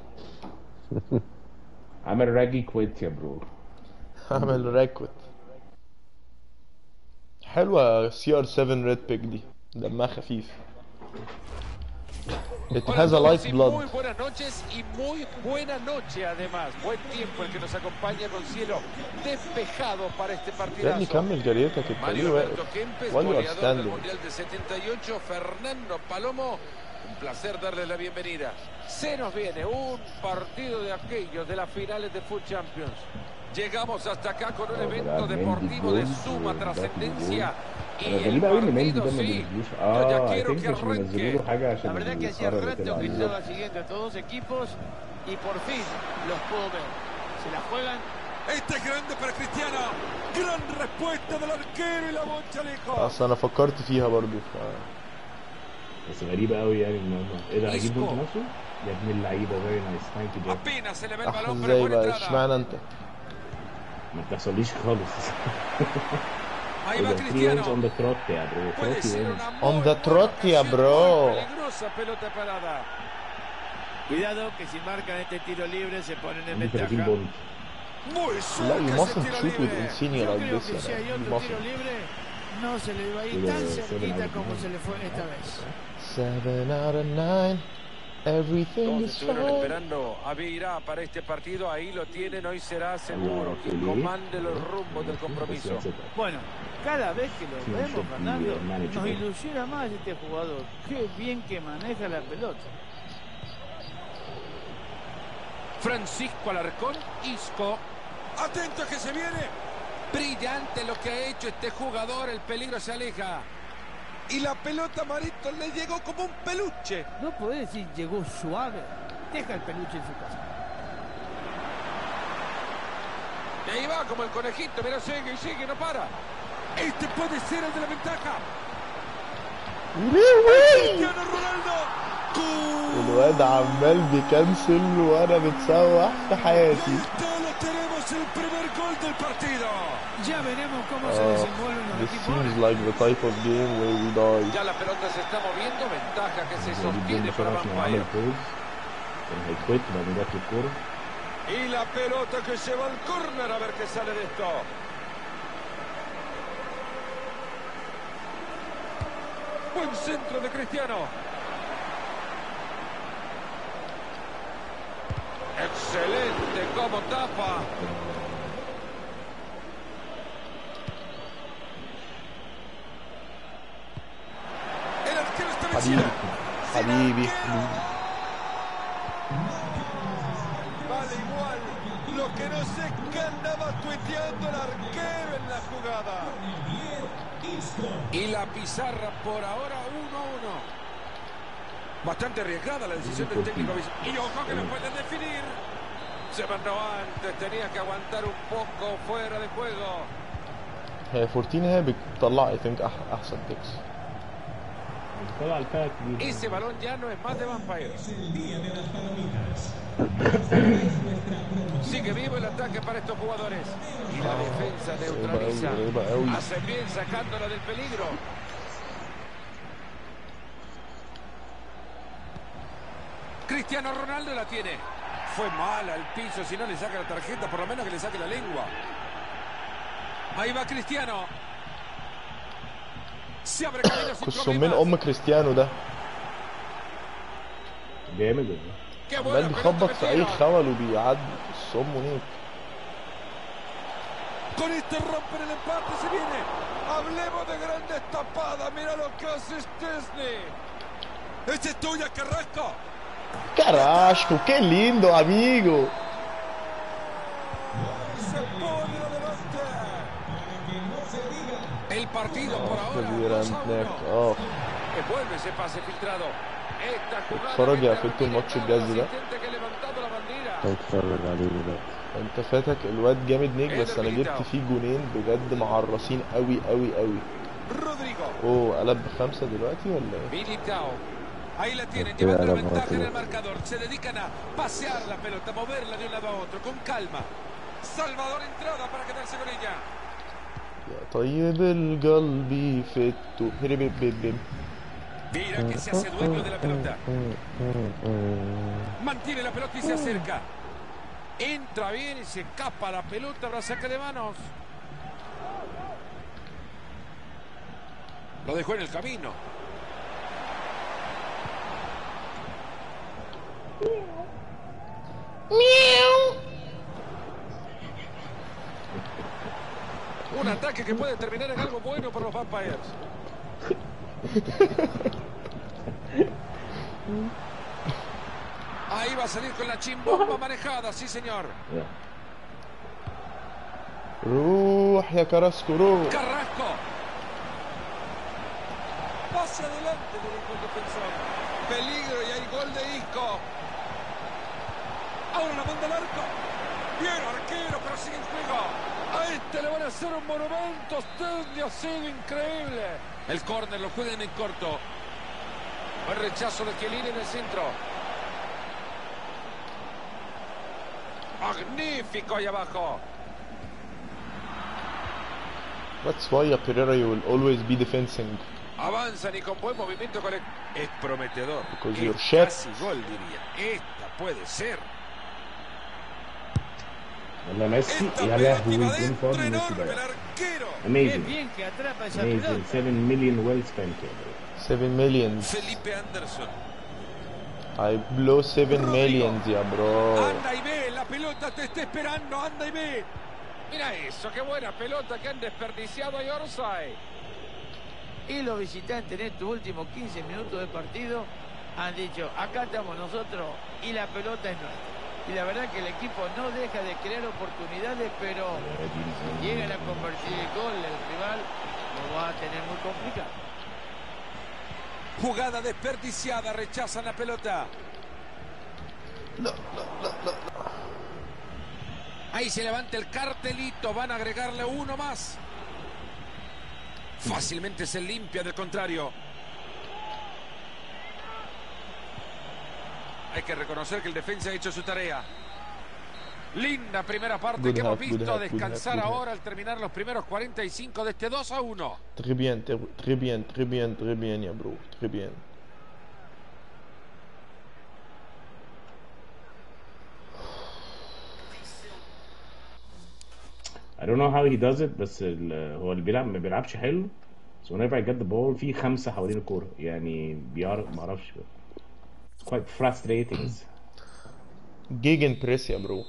عمل راجي كويت يا برو. عمل راكوت. حلوة CR7 ريد بيك دي. دمها خفيف. It has a light blood. Muy buenas noches y muy buena noche además. Buen tiempo el que nos acompaña con cielo despejado para este يا ابني partidazo. كمل جريتك انت ليه Mario واقف؟ Alberto Kempes, Why you are goleador del standing? Mundial de 78, Fernando Palomo. Un placer darles la bienvenida. Se nos viene un partido de aquellos de las finales de Food Champions. Llegamos hasta acá con un evento deportivo de suma trascendencia. Y el غريبة قوي ان مندي partido ده ما sí. بينزلوش. Yo ya I quiero think que مش بينزلوا له arranque. حاجة عشان La verdad que hacía القرار rato que اللي estaba siguiendo a estos dos equipos y por fin los puedo ver. Se la juegan. Este es grande para Cristiano. Gran respuesta del arquero y la bocha lejos. اصل انا فكرت فيها برضو بس غريبة قوي يعني ان هم ايه ده هيجيب جول إسكو. في نفسه؟ يا ابن اللعيبة فيري نايس ثانك يو. Apenas se le ve el balón, pero ازاي buena بقى entrada. اشمعنى انت؟ ما بتحصليش خالص. Ahí va 3 Cristiano. اون ذا تروت يا برو. Puede تروت ser وين. una On muy the buena trot, ya, ocasión, bro. muy peligrosa pelota parada. Cuidado que si marcan este tiro libre se ponen en عندي 30 ventaja. بونت. Muy لا cerca you ese mustn't tiro shoot with libre. Insigne Yo like creo this que si hay you otro tiro mustn't. libre, no se le va a ir tan cerquita como se le fue esta vez. 7 out of 9 everything Todos is estuvieron fine. esperando a Vieira para este partido. Ahí lo tienen. Hoy será seguro quien comande los rumbos del compromiso. Bueno, cada vez que lo vemos, Fernando, nos ilusiona más este jugador. Qué bien que maneja la pelota. Francisco Alarcón, Isco. Atento que se viene. Brillante lo que ha hecho este jugador. El peligro se aleja. Y la pelota, Marito, le llegó como un peluche. No podés decir llegó suave. Deja el peluche en su casa. Y ahí va como el conejito. Mira, sigue y sigue, no para. Este puede ser el de la ventaja. Cristiano Ronaldo. الواد عمال بيكنسل وانا بتسوح في حياتي. Lo tenemos el primer gol del partido. Ya veremos cómo se desenvuelven los This equipos. seems like the type of game where we die. Ya la pelota se está moviendo. Ventaja que se الجون sostiene para بسرعة عشان عمل Vampire. بوز كان هيكويت بعدين جات له الكورة. Y la pelota que lleva al córner. A ver qué sale de esto. Buen centro de Cristiano. Excelente como tapa. El arquero está vencido. حبيبي Vale igual. Lo que no sé es que andaba tuiteando el arquero en la jugada. Y la pizarra por ahora 1-1. Bastante arriesgada la decisión del técnico. Y ojo que lo pueden definir. Se mandó antes, tenía que aguantar un poco fuera de juego. هي 14 هي بتطلع I think احسن تكس. طلع الفات دي. Ese balón ya no es más de Vampire. Sigue vivo el ataque para estos jugadores. Y la defensa neutraliza. Hace bien sacándola del peligro. Cristiano Ronaldo la tiene. Fue mala al piso. Si no le saca la tarjeta, por lo menos que le saque la lengua. Ahí va Cristiano. Se abre camino sin كسومين problemas. كريستيانو ده جامد والله. Qué عمال buena pelota بيخبط في اي metida. خول وبيعدي الصم ونيك. Con este rompen el empate, se viene. Hablemos de grandes tapadas. Mira lo que hace Szczesny. Esta es tuya, Carrasco. Carrasco, qué lindo amigo. Se pone adelante. El partido por ahora. كبيرة 2-1. هناك Que vuelve ese pase filtrado. Esta jugada. اتفرج يا que فيتو الماتش termina الجاي ده. asistente que ha levantado la bandera. هتفرج عليه دلوقتي. انت فاتك الواد جامد نيك بس انا جبت فيه جونين بجد معرصين قوي قوي قوي. Rodrigo. اوه قلب ب5 دلوقتي ولا ايه؟ Militao. Ahí la tienen, Queda llevando la la ventaja en pelota. el marcador. Se dedican a pasear la pelota, moverla de un lado a otro, con calma. Salvador entrada para quedarse con ella. يا طيب القلب فتو هرب. Mira que se hace dueño de la pelota. Mantiene la pelota y se acerca. Entra bien y se escapa la pelota. Habrá saque de manos. Lo dejó en el camino. Un ataque que puede terminar en algo bueno para los Vampires. Ahí va a salir con la chimbomba manejada, sí señor. روح يا كراسكو روح. Carrasco. Pase adelante, le dijo el defensor. Peligro y hay gol de Isco. Ahora la manda al arco. Bien, arquero, pero sigue en juego. A este le van a hacer un monumento. Szczesny ha sido increíble. El córner lo juegan en corto. El rechazo de Chiellini en el centro. Magnífico ahí abajo. That's why Pereira will always be defending. Avanzan y con buen movimiento con el... Es prometedor. Because Es you're shit. casi gol, diría. Esta puede ser. يلا ميسي Esta يا لهوي operativa جون فاضي dentro ميسي enorme el ضيع. arquero. Qué Amazing. bien que atrapa esa Amazing. pelota. 7 million well spent here. 7 millions. Felipe Anderson. I blow 7 millions يا برو. Anda y ve, la pelota te está esperando, anda y ve. Mira eso, qué buena pelota que han desperdiciado a Orsay. Y los visitantes en estos últimos 15 minutos de partido han dicho, acá estamos nosotros y la pelota es nuestra. Y la verdad que el equipo no deja de crear oportunidades, pero si llegan a convertir el gol el rival, lo va a tener muy complicado. Jugada desperdiciada, rechazan la pelota. Ahí se levanta el cartelito, van a agregarle uno más. Fácilmente se limpia del contrario. Hay que reconocer que el defensa ha hecho su tarea. Linda primera parte Good que hemos half, good visto. half, good Descansar half, good ahora al terminar los primeros 45 de este 2-1. Très bien, très bien, très bien, très bien يا برو. Très bien. I don't know how he does it بس هو اللي بيلعب ما بيلعبش حلو. So whenever I get the ball في 5 حوالين الكورة يعني ما اعرفش. It's quite frustrating. Gegen Press يا برو.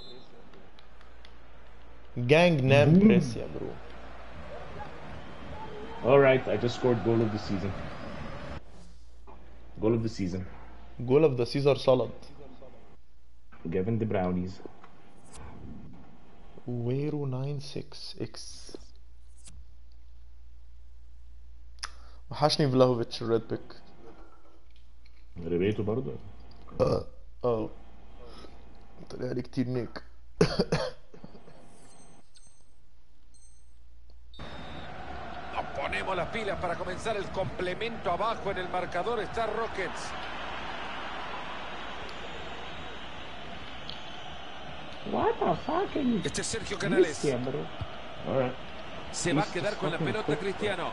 Gangnam Press يا برو. Alright, I just scored goal of the season. Goal of the season. Goal of the Caesar salad. Gavin the Brownies. Wero 96X. وحشني فلاهوفيتش الريد بيك. ريبيتو برضه. طلع لي كتير نيك. Nos ponemos las pilas para comenzar el complemento. Abajo en el marcador está Rockets. What the fucking Este es Sergio Canales. Alright. Se va a quedar con la pelota Cristiano.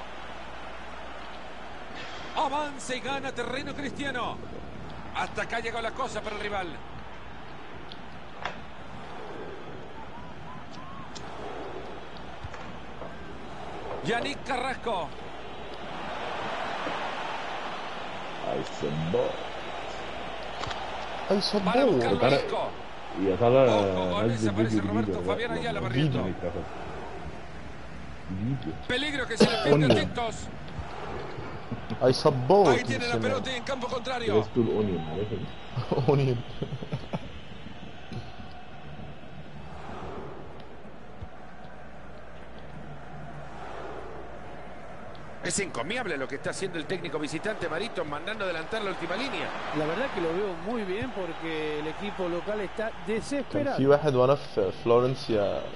Avanza y gana terreno Cristiano. Hasta acá llegó la cosa para el rival. Yannick Carrasco. اي Para صبور. buscarlo Isco. يا ترى Ojo, gol, نزل desaparece فيديو Roberto جديد Fabián ولا Ayala لا؟ barriendo. فيديو. Peligro que se le pierde, Onion. atentos. اي صبور. Ahí tiene la pelota y en campo contrario. لازم تقول اونيون عارف. اونيون. Es encomiable lo que está haciendo el técnico visitante Marito, mandando adelantar la última línea. La verdad que lo veo muy bien porque el equipo local está كان desesperado. في واحد وانا في فلورنس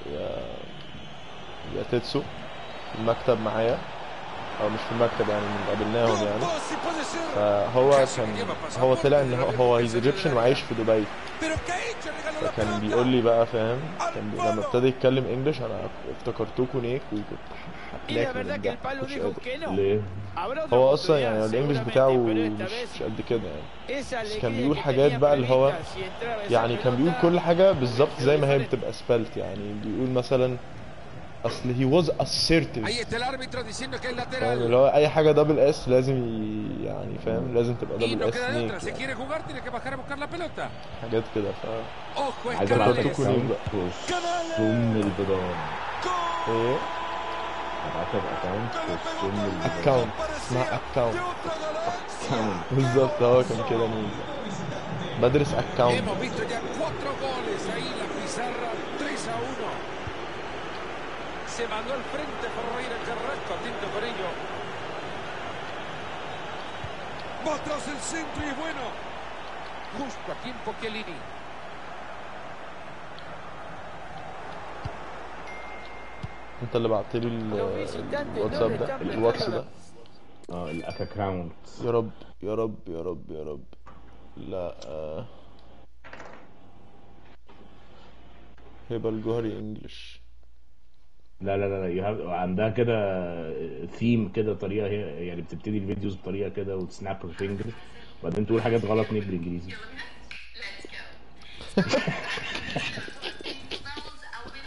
يا تيتسو في المكتب معايا، او مش في المكتب يعني قابلناهم يعني. Si puede ser. فهو هو طلع ان هو هيز ايجيبشن وعايش في دبي، Pero ¿qué ha hecho? Regaló la فكان pelota. بيقول لي بقى فاهم، لما ابتدى يتكلم انجلش انا افتكرتوكوا نيك وكنت Y la هتلاقي من verdad que el الضحك palo مش dijo قادر. que no. ليه؟ Habrá otra هو اصلا oportunidad, يعني الانجلش seguramente, بتاعه pero esta vez مش قد كده يعني. esa بس كان alegría بيقول que حاجات tenía بقى اللي هو prevista si entraba esa يعني كان بيقول pelota, كل حاجة بالظبط زي ما هي بتبقى سبلت، يعني بيقول مثلا اصل he was assertive، Ahí está el árbitro diciendo que es فاهم اللي lateral. هو اي حاجة دبل اس لازم يعني فاهم لازم تبقى Y دبل no اس queda de نيك otra. Si يعني. quiere jugar, tiene que bajar a buscar la pelota. حاجات كده ف Ojo, es عايز ابعت لك Canales. اكونت كسم البضان. ايه ابعت لك اكونت كسم البضان. اكونت اسمها اكونت بالظبط، هو كان كده مين بدرس اكونت. Hemos visto ya 4 goles ahí en la pizarra, 3-1. Se mandó al frente Ferreira Carrasco, atento con ello. Va tras el centro y es bueno. Justo a tiempo Chiellini. انت اللي بعت لي الواتساب ده، الواتس ده. الاكاونت. يا رب يا رب يا رب يا رب. لا هبه الجوهري انجلش. لا لا لا عندها كده ثيم كده طريقه، هي يعني بتبتدي الفيديوز بطريقه كده وتسناب هير فينجر وبعدين تقول حاجات غلط نيك بالانجليزي.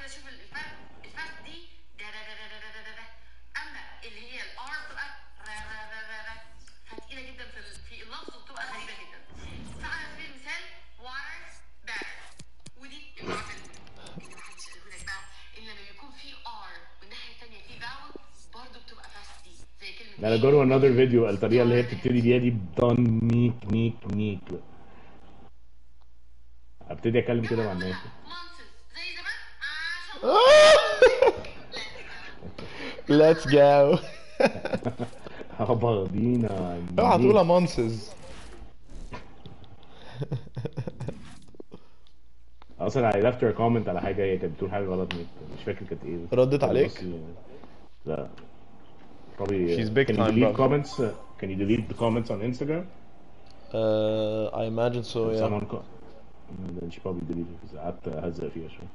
كده شوف الفرق دي ده. اما اللي هي الار بتبقى فتقيله جدا في اللفظ وبتبقى غريبه جدا. فعلى سبيل المثال water better ودي المعادله اللي محدش قاله لك بقى ان لما بيكون في ار والناحيه الثانيه في فاول برضه بتبقى فاست دي زي كلمه. لا جو to another video الطريقه اللي هي بتبتدي دي done ميك ابتدي اتكلم كده مع الناس. زي زمان. Let's go. هبا بينا. اوعى تقولها مانسز. اصلا I left her a comment على حاجه هي كانت بتقول حاجه غلط مش فاكر كانت ايه. ردت عليك؟ لا. Probably. She's big can time, you delete bro. comments? Can you delete the comments on Instagram? I imagine so, If yeah. someone then she probably deleted because قعدت اهزق فيها شويه.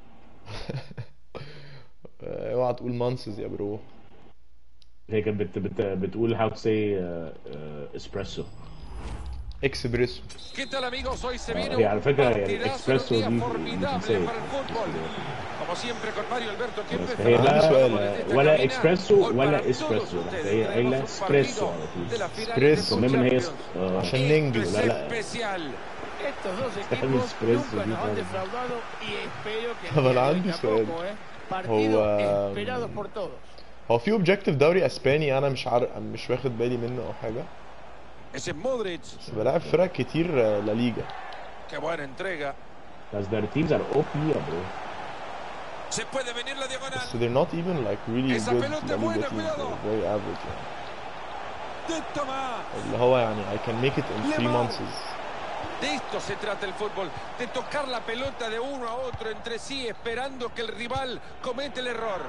اوعى تقول مانسز يا برو. هي كانت بتقول how to say espresso. اكسبريسو. ¿Qué tal amigos? Hoy se viene هي على فكره un يعني partidazo, espresso un دي día you formidable can say para el fútbol. Como siempre con Mario Alberto Kempes. هي عندي سؤال. لا ولا اكسبريسو ولا اسبريسو هي قايله اسبريسو على طول. اسبريسو. المهم ان هي عشان ننجز. لا لا Estos dos equipos nunca nos han defraudado y espero que طب no انا quede عندي سؤال. tampoco, partido هو esperado por todos. هو في اوبجيكتيف دوري اسباني انا مش عارف مش واخد بالي منه او حاجه. Ese es Modric. بس بلعب فرق كتير لا ليجا. Qué buena entrega. Because their teams are OP bro. Se puede venir la diagonal. So they're not even like really Esa good pelota La Liga buena, teams. cuidado. They're very average يعني. De Tomás. اللي هو يعني I can make it in 3 Lemar. months. De esto se trata el fútbol, de tocar la pelota de uno a otro entre sí, esperando que el rival cometa el error.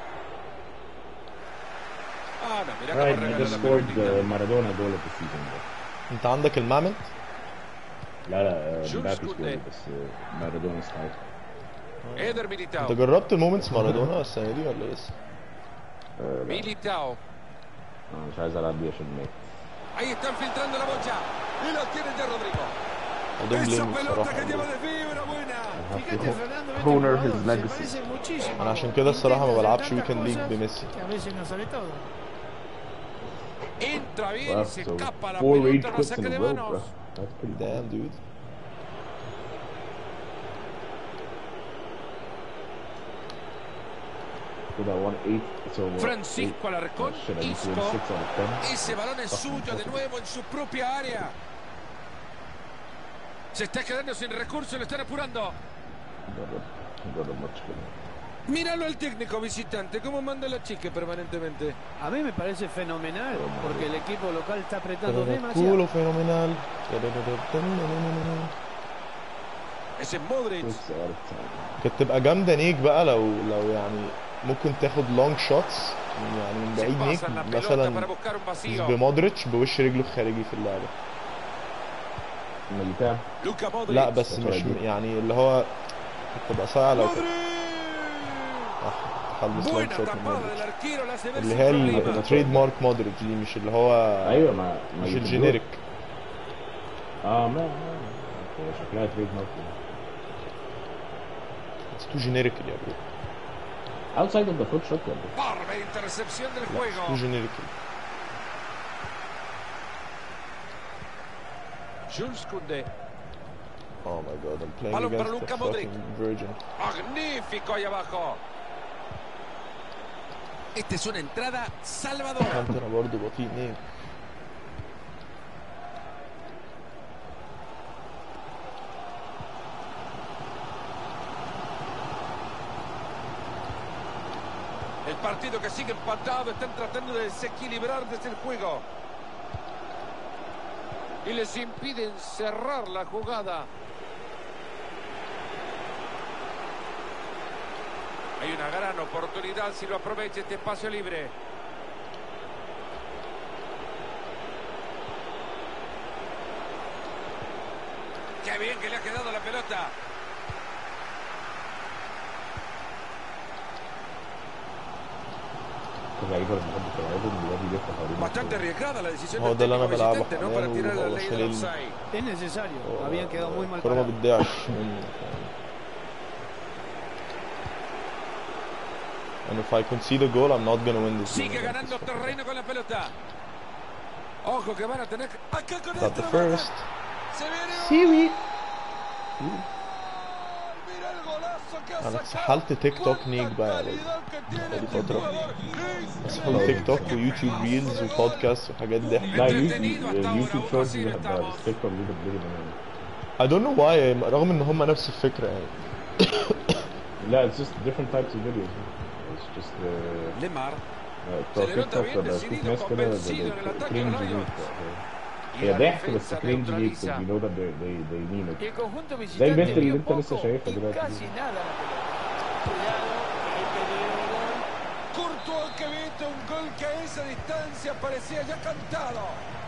Ah, no, mira Right, cómo they regala just la scored pelotita. Maradona goal of the season bro. انت عندك المامنت؟ لا Jules مبابي Koundé. سكور بس مارادونا ستايل. Eder انت Militao. جربت المومنتس مارادونا السنه دي ولا لسه؟ Militao. مش عايز العب بيه عشان مات. Ahí están filtrando la bocha. Y lo tiene ya Rodrigo. I don't Esa blame you pelota الصراحه. que lleva de fibra buena. Fíjate Fernando, este Honor jugador his se legacy. parece muchísimo. انا عشان كده الصراحه ما Intenta بلعبش hacer ويكند ليج tantas بميسي. cosas que a veces no sale todo. Entra bien Wow, y se so escapa la 4 rage pelota, la quits in saca a de row, bro. manos. That's pretty Damn dude. So that 1-8. So Francisco Alarcón, should I be Isco. doing 6 out of 10? Ese balón es suyo de nuevo en su propia área. Se está quedando sin recursos, lo están apurando. Got a much better. Míralo el técnico visitante, cómo manda la chica permanentemente. A mí me parece fenomenal porque el equipo local está apretando culo demasiado. فينومينال. Ese es Modric. 6 out of 10. كانت تبقى جامده نيك بقى لو يعني ممكن تاخد لونج شوتس يعني من Se بعيد نيك pasan la pelota مثلا para buscar un مش vacío. بمودريتش بوش رجله الخارجي في اللعبه. ميليتاو. Luka Modric. لا بس مش يعني اللي هو تبقى صايعه لو خلص لونج Buena شوت من tapada مودريتش. del arquero, la hace ver اللي sin هي problema. التريد مارك مودريتش دي مش اللي هو ايوه ما مش الجينيريك. ما شكلها تريد مارك. It's too generic يا برو. Outside of the foot shot يا bro. Bárbara intercepción del Too juego. generic. Jules Koundé. Oh my god, I'm playing Balón para against Luka the Modric. fucking virgin. Magnífico ahí abajo. Esta es una entrada salvadora. كنت انا برضه بطيء نيك. El partido que sigue empatado, están tratando de desequilibrar desde el juego. Y les impiden cerrar la jugada. Hay una gran oportunidad si lo aprovecha este espacio libre. Qué bien que le ha quedado la pelota. اللعيبه اللي بحب تلعبهم دلوقتي بيلف حوالين. Bastante arriesgada la decisión هو del ده اللي انا técnico بلعبه visitante, ¿no? Para حاليا tirar la وهو ley del شايل offside. Es necesario, habían quedado muy mal الكورة ما parados. بتضيعش مني. And if I concede a goal, I'm not gonna win this game. Sigue ganando terreno con la pelota. Ojo que van a tener acá con Got the esto. first. Se viene. Seaweed. Mira el golazo que ha أنا sacado. اتسحلت تيك توك نيك بقى calidad que tiene بقالي este فترة. jugador. اتسحلت تيك توك ويوتيوب ريلز وبودكاست وحاجات ضحك. لا اليوتيوب شورتس بحبها بس تيك توك دي بتبلي بنانا. I don't know why رغم ان هم نفس الفكرة يعني. لا it's just different types of videos. It's just Lemar. بتوع تيك توك ولا اشوف ناس كده كرينج ليك. هي ضحك بس كرينج ليك because you know that they mean it. El conjunto زي البنت visitante اللي vio انت لسه poco شايفها y دلوقتي casi دي. nada la pelota. Cuidado, hay que leer el gol. Courtois que mete un gol que a esa distancia parecía ya cantado.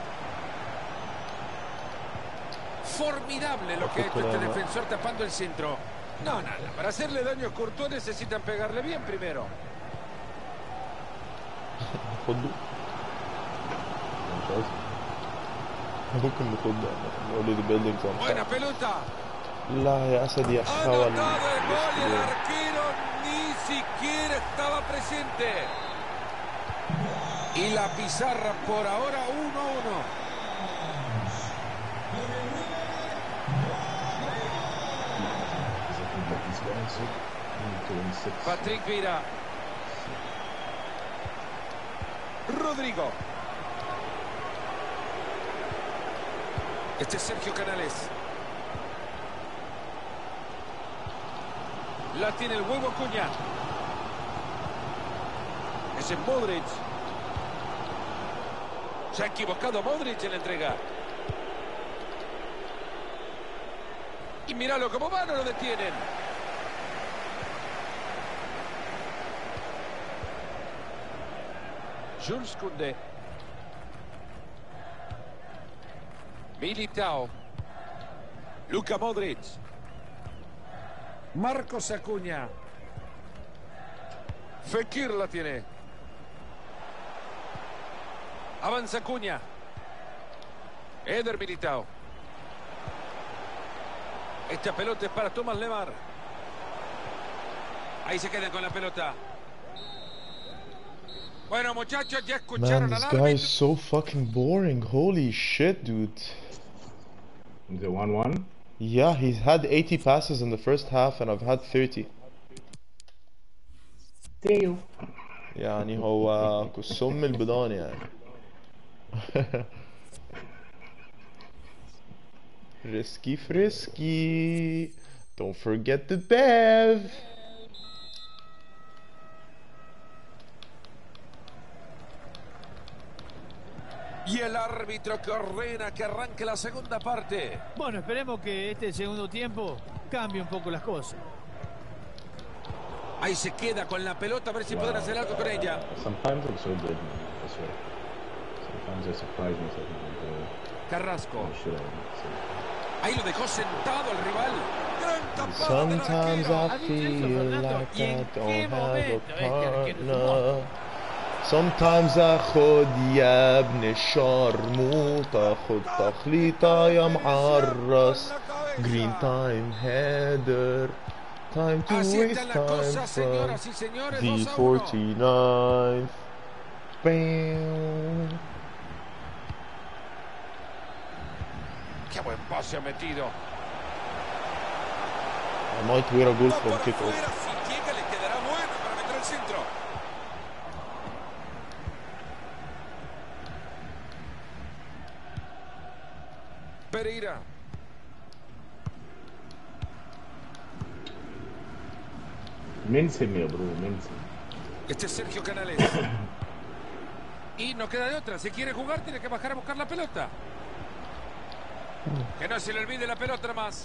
Formidable lo que ha hecho este defensor tapando el centro. No, nada. Para hacerle daño a Courtois necesitan pegarle bien primero. خده. مش عايز. ممكن نخده نقول له the building's on Buena fire. pelota. لا يا أسد يا خول. Anotado el gol y el arquero ni siquiera estaba presente. Y la pizarra por ahora 1-1. Patrick Vieira. Rodrigo. Este es Sergio Canales. La tiene el huevo Acuña. Ese es Modric. Se ha equivocado Modric en la entrega. Y míralo cómo va, no lo detienen. Jules Koundé. Militao. Luka Modric. Marcos Acuña. Fekir la tiene. Avanza Acuña. Eder Militao. Esta pelota es para Thomas Lemar. Ahí se quedan con la pelota. Bueno, muchachos, ya Man, escucharon this al guy árbitro. is so fucking boring. Holy shit, dude. Is it 1-1? Yeah, he's had 80 passes in the first half and I've had 30. Damn. يعني هو كسم البضان يعني. Risky frisky. Don't forget the bev. Y el árbitro que ordena que arranque la segunda parte. Bueno, esperemos que este segundo tiempo cambie un poco las cosas. Ahí se queda con la pelota, a ver si pueden hacer algo con ella. Sometimes I'm so good, man. I swear. Sometimes I surprise myself. Carrasco. Oh, shit, I didn't see. Ahí lo dejó sentado el rival. Gran tapada del Sometimes arquero. I feel like ¿Y en I qué don't have momento este a arquero sumó? partner. Sometimes اخد يا ابن الشرموط اخد تخليطة يا معرس. Green time header. Time to Así waste están las time cosas, from señoras y señores. the 2-1. 49. Bam. Qué buen pase ha metido. I might wear a goal Va from por kickoff. afuera, si llega le quedará bueno para meter el centro. Pereira. Mince me, bro, mince. Este es Sergio Canales. Y no queda de otra. Si quiere jugar, tiene que bajar a buscar la pelota. Que no se le olvide la pelota más.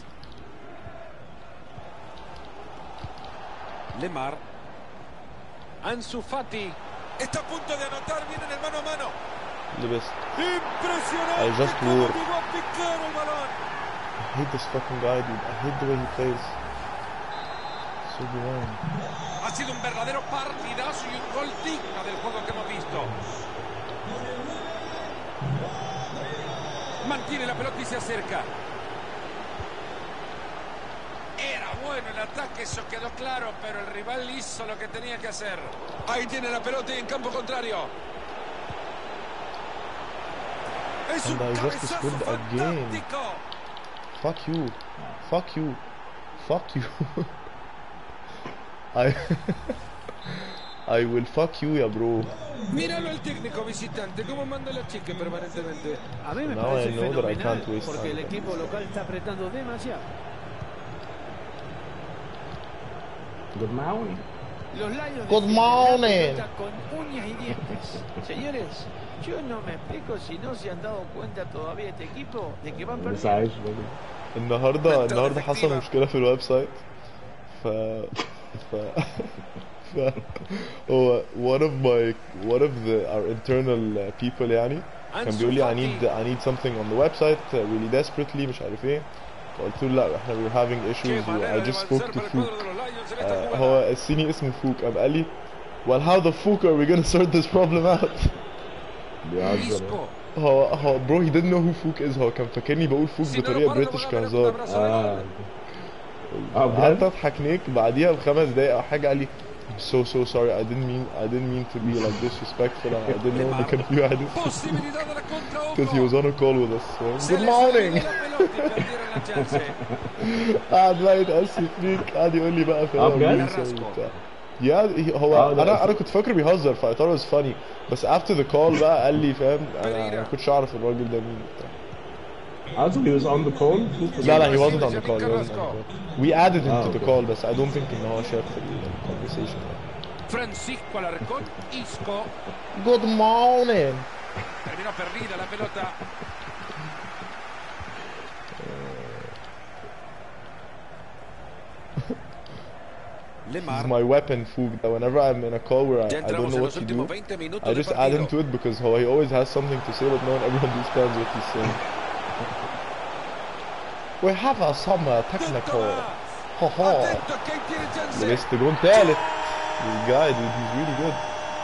Lemar. Ansu Fati. Está a punto de anotar. Viene en el mano a mano. The best. Impresionante. I just cómo wore. llegó a picar el balón. I hate this fucking guy, dude. I hate the way he plays. So boring. Ha sido un verdadero partidazo y un gol digno del juego que hemos visto. Mantiene la pelota y se acerca. Era Bueno, el ataque, eso quedó claro, pero el rival hizo lo que tenía que hacer. Ahí tiene la pelota y en campo contrario. Es un And I just cabezazo scored again. fantástico. Fuck you. Fuck you. Fuck you. I I will fuck you, ya bro. Míralo el técnico visitante, cómo manda la chica permanentemente. A mí me Now parece I know that I fenomenal can't waste porque el time. equipo local está apretando demasiado. Good morning. Los Lions Good defienden la morning. pelota con uñas y dientes. Señores, yo no me explico si no se han dado cuenta todavía este equipo de que van perdiendo. Besides, النهارده حصل مشكلة في الويب سايت ف هو one of our internal people يعني كان بيقول لي I need something on the website really desperately مش عارف ايه فقلت له لا احنا we're having issues I just spoke to فوق هو الصيني اسمه فوق قام قال لي well how the fuck are we gonna sort this problem out Isco. هو برو he didn't know who فوق is هو كان فاكرني بقول فوق بطريقة بريتش كهزار قعدت بجد؟ اضحك نيك بعديها ب5 دقايق او حاجة قال لي I'm so sorry I didn't mean to be like disrespectful I didn't know ان كان في واحد Possibilità della because he contra was on a call with us Se good le morning sale la pelota y perdieron la chance. قعد بقى يتأسف فيك قعد يقول لي بقى فاهم بجد؟ وبتاع. هو انا كنت فاكره بيهزر ف I thought it was funny بس after the call بقى قال لي فاهم انا ما كنتش اعرف الراجل ده مين وبتاع. Also, he was on the call? لا he wasn't on the call we added him to the call بس I don't think ان هو شاف ال conversation Francisco Alarcón, Isco. good morning Terminó perdida la pelota. This is my weapon Fug that whenever I'm in a call where I don't know what to do I just add him to it because he always has something to say but no one everyone understands what he's saying we have a summer technical haha Atento que ahí tiene chance. لبست جون تالت this guy dude he's really good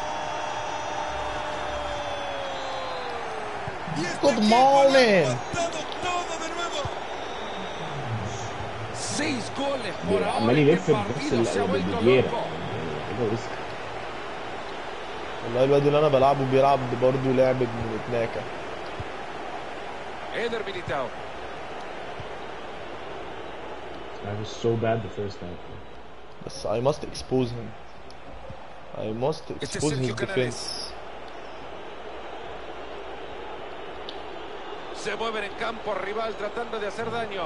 Y este good equipo morning lo ha empatado todo de nuevo. 6 goles por ahora. عمال Este يلف بس partido se ha vuelto بالديارة loco. كده بس والله الواد اللي انا بلعبه بيلعب برضه لعبة من اتناكة Eder Militao. I was so bad the first time. بس I must expose him I must expose his Sergio Canales. defense Se mueven en campo rival tratando de hacer daño.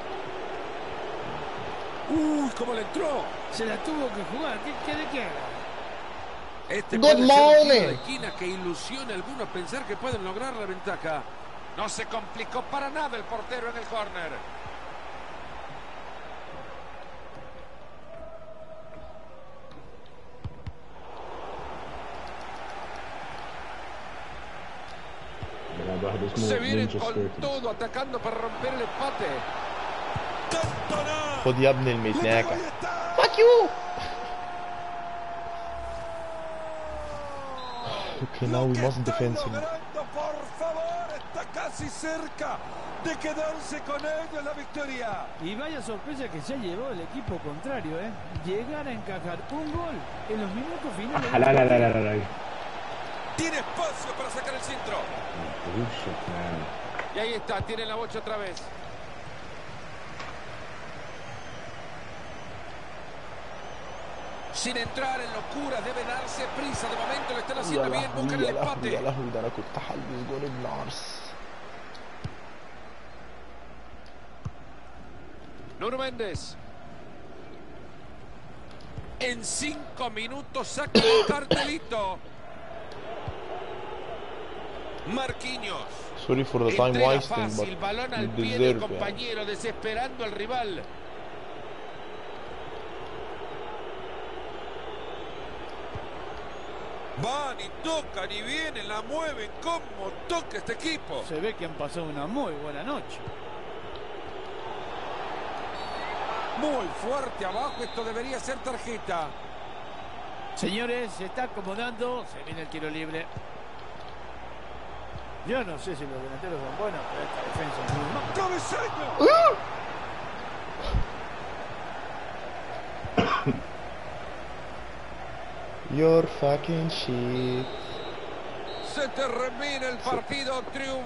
Cómo le entró. Se la tuvo que jugar. ¿Qué quiere que haga? Este Good puede ser un tiro morning. de esquina que ilusiona a algunos pensar que pueden lograr la ventaja. No se complicó para nada el portero en el córner. بيلعب واحد اسمه Se vienen Ninja con Skirtles. todo atacando para romper el empate. ¡Cantona! خد يا ابن المتناكة Ahí está. fuck you okay now we must defend him Por favor, está casi cerca de quedarse con ellos la victoria. Y vaya sorpresa que se llevó el equipo contrario, ¿eh? Llegar a encajar un gol en los minutos finales. لا لا لا لا لا Tiene espacio para sacar el centro. bullshit man. Y ahí está, tiene la bocha otra vez. Sin entrar en locura, debe darse prisa. De momento lo están يا haciendo bien, buscan لهوي el يا لهوي empate. يا لهوي ده انا كنت هلبس جون ابن عرس Nuno Méndez. En 5 minutos saca el cartelito. Marquinhos. sorry for the time Entrega wasting but fácil, balón al you pie del deserve it compañero, desesperando al rival. Van y tocan y vienen, la mueven. ¿Cómo toca este equipo? Se ve que han pasado una muy buena noche. Muy fuerte abajo, esto debería ser tarjeta. Señores, se está acomodando. Se viene el tiro libre. Yo no sé si los delanteros son buenos, pero esta defensa es muy mala. ¡Cabezaño! Your fucking shit. Se termina el partido, triunfo.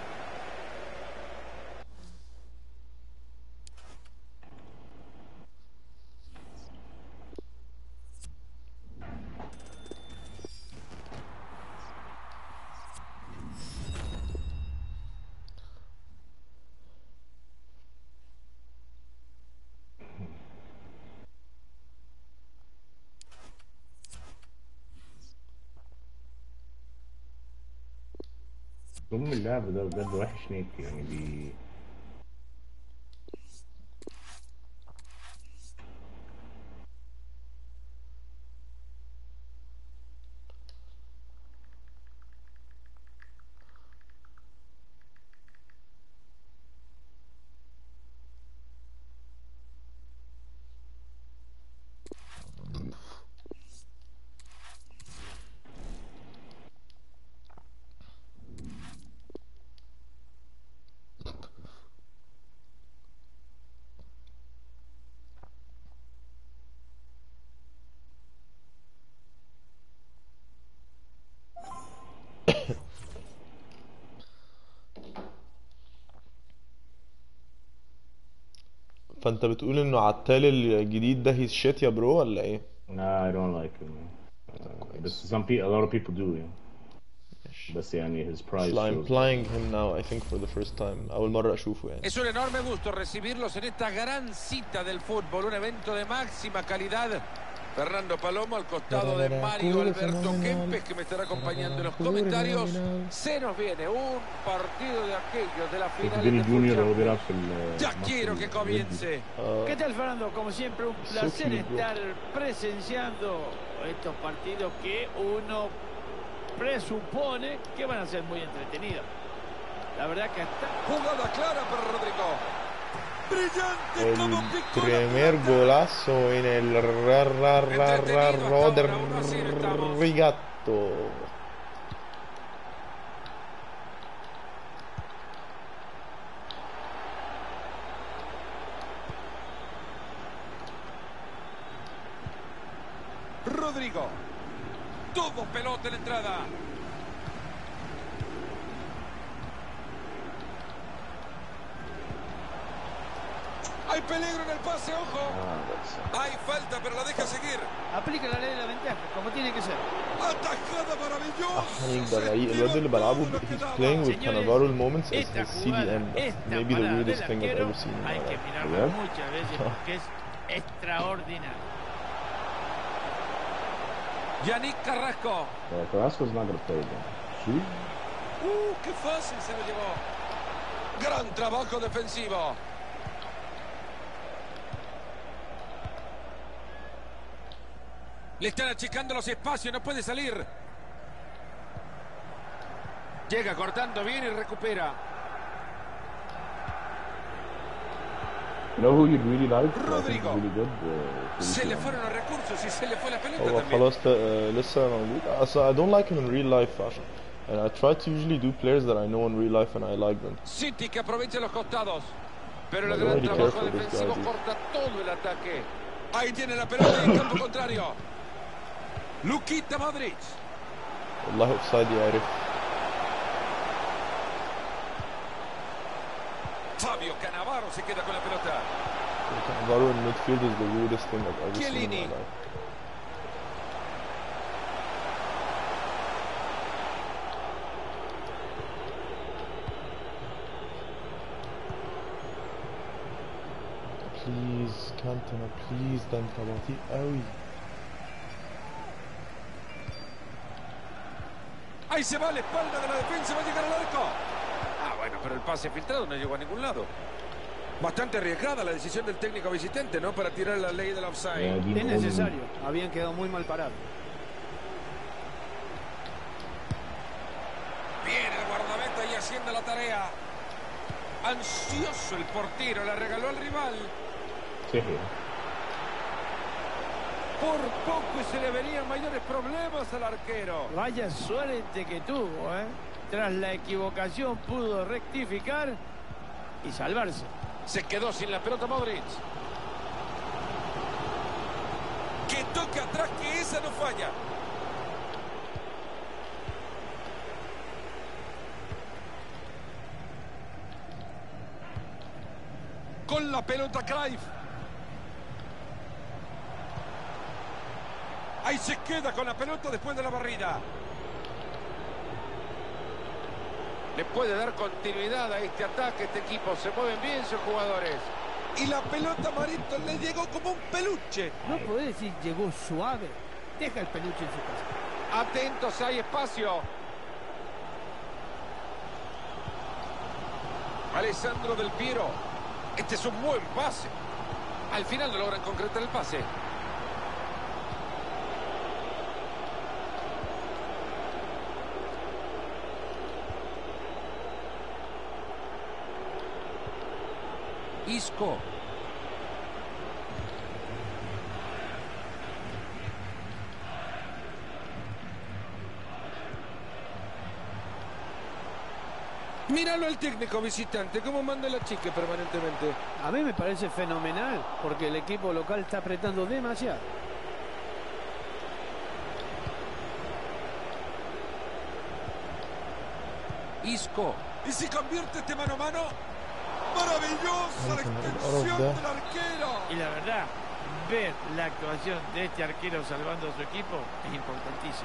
اللعب ده بجد وحش نيك يعني فانت بتقول انه عتال الجديد ده هيز شيت يا برو ولا ايه؟ Nah, I don't like him. This a lot of people do يعني. بس يعني his price I'm playing him now I think for the first time. أول مرة أشوفه يعني. Es un enorme gusto recibirlos en esta gran cita del fútbol, un evento de máxima calidad. Fernando Palomo al costado de Mario Alberto Kempes, que me estará acompañando en los comentarios. Se nos viene un partido de aquellos de la final de fútbol. Ya quiero que comience. ¿Qué tal, Fernando? Como siempre, un placer estar presenciando estos partidos que uno presupone que van a ser muy entretenidos. La verdad que está... Jugada clara para Rodrigo. Brillante como picó la primer pelota. golazo en el Rodrigato. Rodrigo. Tuvo pelota en la entrada. Hay peligro en el pase, ojo. Hay falta, pero la deja seguir. Aplica la ley de la ventaja, como tiene que ser. Atajada maravillosa. الواد اللي بلعبه he's playing with Cannavaro moments as his CDM. Maybe the weirdest thing I've ever seen. Hay que mirarla muchas veces porque es extraordinario. Yannick Carrasco. Carrasco's not gonna play again. Sí. Qué fácil se lo llevó. Gran trabajo defensivo. Le están achicando los espacios, no puede salir. Llega cortando bien y recupera. You know who you'd really like? Rodrigo. Really good. Se le fueron los recursos y se le fue la pelota هو también. خلاص لسه موجود. I don't like him in real life fashion. And I try to usually do players that I know in real life and I like them. City que aprovecha los costados. Pero el I'm gran really trabajo careful with this defensivo guy, dude. corta todo el ataque. Ahí tiene la pelota en el campo contrario. Luquita Modric. والله offside يعرف. Fabio Cannavaro se queda con la pelota. Cannavaro in midfield is the weirdest thing I've ever seen in Chiellini. my life. Please Cantona, please ده انت بطيء قوي. Ahí se va a la espalda de la defensa, va a llegar al arco. Ah, bueno, pero el pase filtrado no llegó a ningún lado. Bastante arriesgada la decisión del técnico visitante, ¿no? Para tirar la ley del offside. Es necesario, habían quedado muy mal parados. Viene el guardameta y haciendo la tarea. Ansioso el portero, la regaló al rival. Sí. Por poco y se le venían mayores problemas al arquero. Vaya suerte que tuvo, ¿eh? Tras la equivocación pudo rectificar y salvarse. Se quedó sin la pelota Modric. busca atrás que esa no falla. Con la pelota Cruyff. Ahí se queda con la pelota después de la barrida. Le puede dar continuidad a este ataque, este equipo. Se mueven bien sus jugadores. Y la pelota Marito le llegó como un peluche. No podés decir llegó suave. Deja el peluche en su casa. Atentos, hay espacio. Alessandro Del Piero. Este es un buen pase. Al final no logran concretar el pase. Isco. Míralo el técnico visitante, cómo manda la chica permanentemente. A mí me parece fenomenal, porque el equipo local está apretando demasiado. Isco. Y si convierte este mano a mano. Maravillosa la extensión del arquero. Y la verdad, ver la actuación de este arquero salvando a su equipo es importantísimo.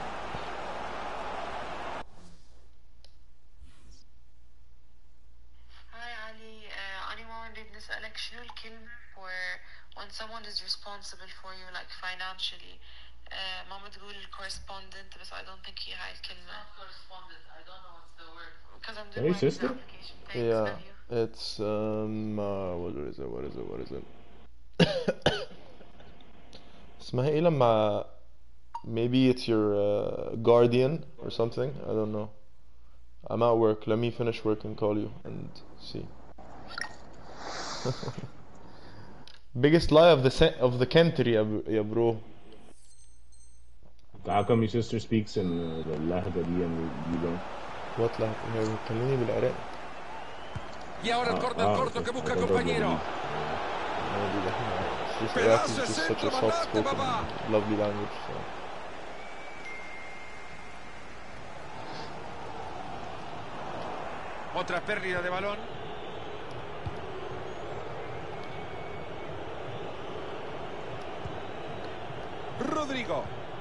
Hi Ali, أنا ما بدي أسألك شنو الكلمة where when someone is responsible for you like financially ماما تقول correspondent بس I don't think هي هاي الكلمة. Correspondent, I don't know what's the word. Because I'm doing my visa application. Thanks, Yeah, love you. it's what is it? اسمها ايه لما maybe it's your guardian or something, I don't know. I'm at work, let me finish work and call you and see. Biggest lie of the country يا bro. How come your sister speaks in اللهجة دي and you don't? What lie? هي بتكلمني بالعراقي. Y ahora el córner corto que busca compañero. She's Pedazo Iraqi, de she's such centro, a soft mandate, spoken, papá. lovely language. So. Otra pérdida de balón. Rodrigo.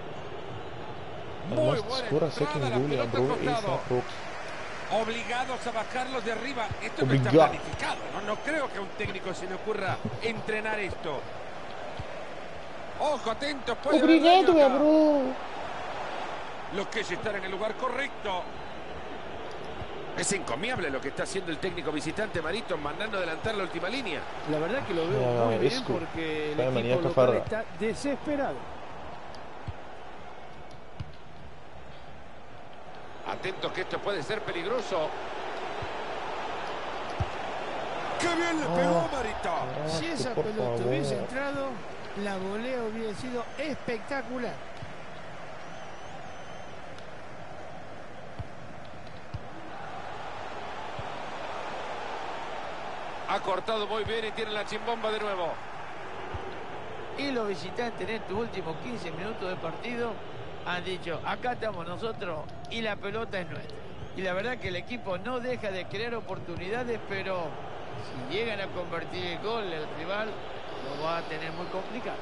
Muy buena Skora entrada, second la goal يا pelota bro. al ايه costado. bro. Obligados a bajarlos de arriba. Esto no está Obligado. planificado. No creo que a un técnico se le ocurra entrenar esto. Ojo, atentos. Puede haber daño Obrigado, acá. bro. Lo que es estar en el lugar correcto. Es encomiable lo que está haciendo el técnico visitante Marito, mandando adelantar la última línea. La verdad que lo veo Ya, muy bien Isco. porque el Está de equipo maníaca local farra. está desesperado. Atentos que esto puede ser peligroso. ¡Qué bien le pegó Marito! Si esa por pelota favor. hubiese entrado, la volea hubiera sido espectacular. Ha cortado muy bien y tiene la chimbomba de nuevo. Y los visitantes en estos últimos 15 minutos de partido han dicho, acá estamos nosotros y la pelota es nuestra. Y la verdad que el equipo no deja de crear oportunidades, pero si llegan a convertir el gol, el rival lo va a tener muy complicado.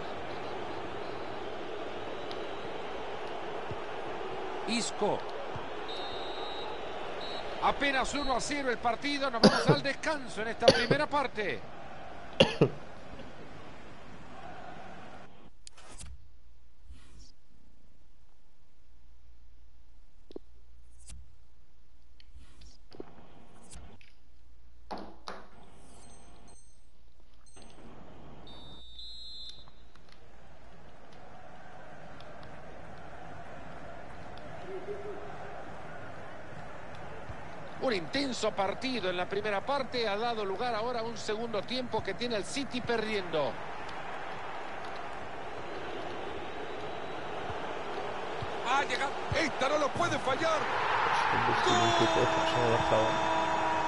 Isco. Apenas 1-0 el partido, nos vamos al descanso en esta primera parte. Un intenso partido en la primera parte ha dado lugar ahora a un segundo tiempo que tiene el City perdiendo. Ha llegado. Esta no lo puede fallar.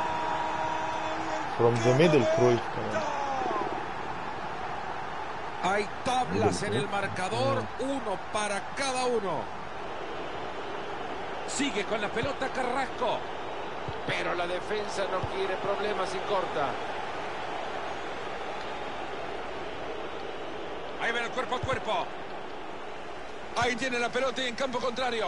From the middle, Cruyff كمان. Hay tablas en el marcador, uno para cada uno. Sigue con la pelota Carrasco. Pero la defensa no quiere problemas y corta. Ahí ven el cuerpo a cuerpo. Ahí tiene la pelota y en campo contrario.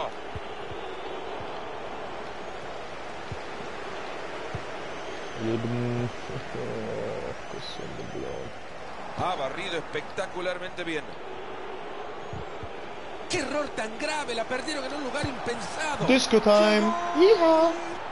Ha barrido espectacularmente bien. ¡Qué error tan grave! La perdieron en un lugar impensado. Disco time. ¡Hija!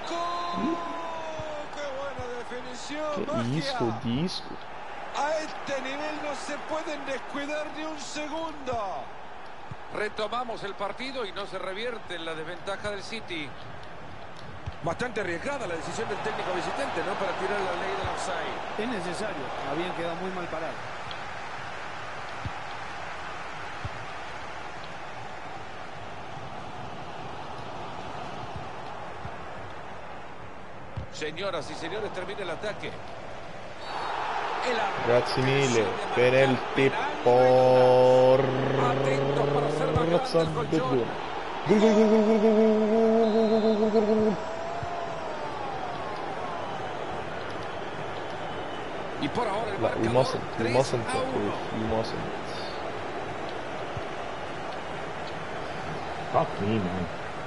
¡Qué buena definición! ¿Qué Magia. hizo disco? A este nivel no se pueden descuidar ni un segundo. Retomamos el partido y no se revierte en la desventaja del City. Bastante arriesgada la decisión del técnico visitante, ¿no? Para tirar la ley del offside. Es necesario. Habían quedado muy mal parados. Señoras y señores, termina el ataque. Grazie mille. Penalty por Sampdoria. Gol, gol, gol, gol, gol, gol, gol, gol, gol, gol. Y por ahora el We marcador mustn't, 3-1. we mustn't. Fuck me, man.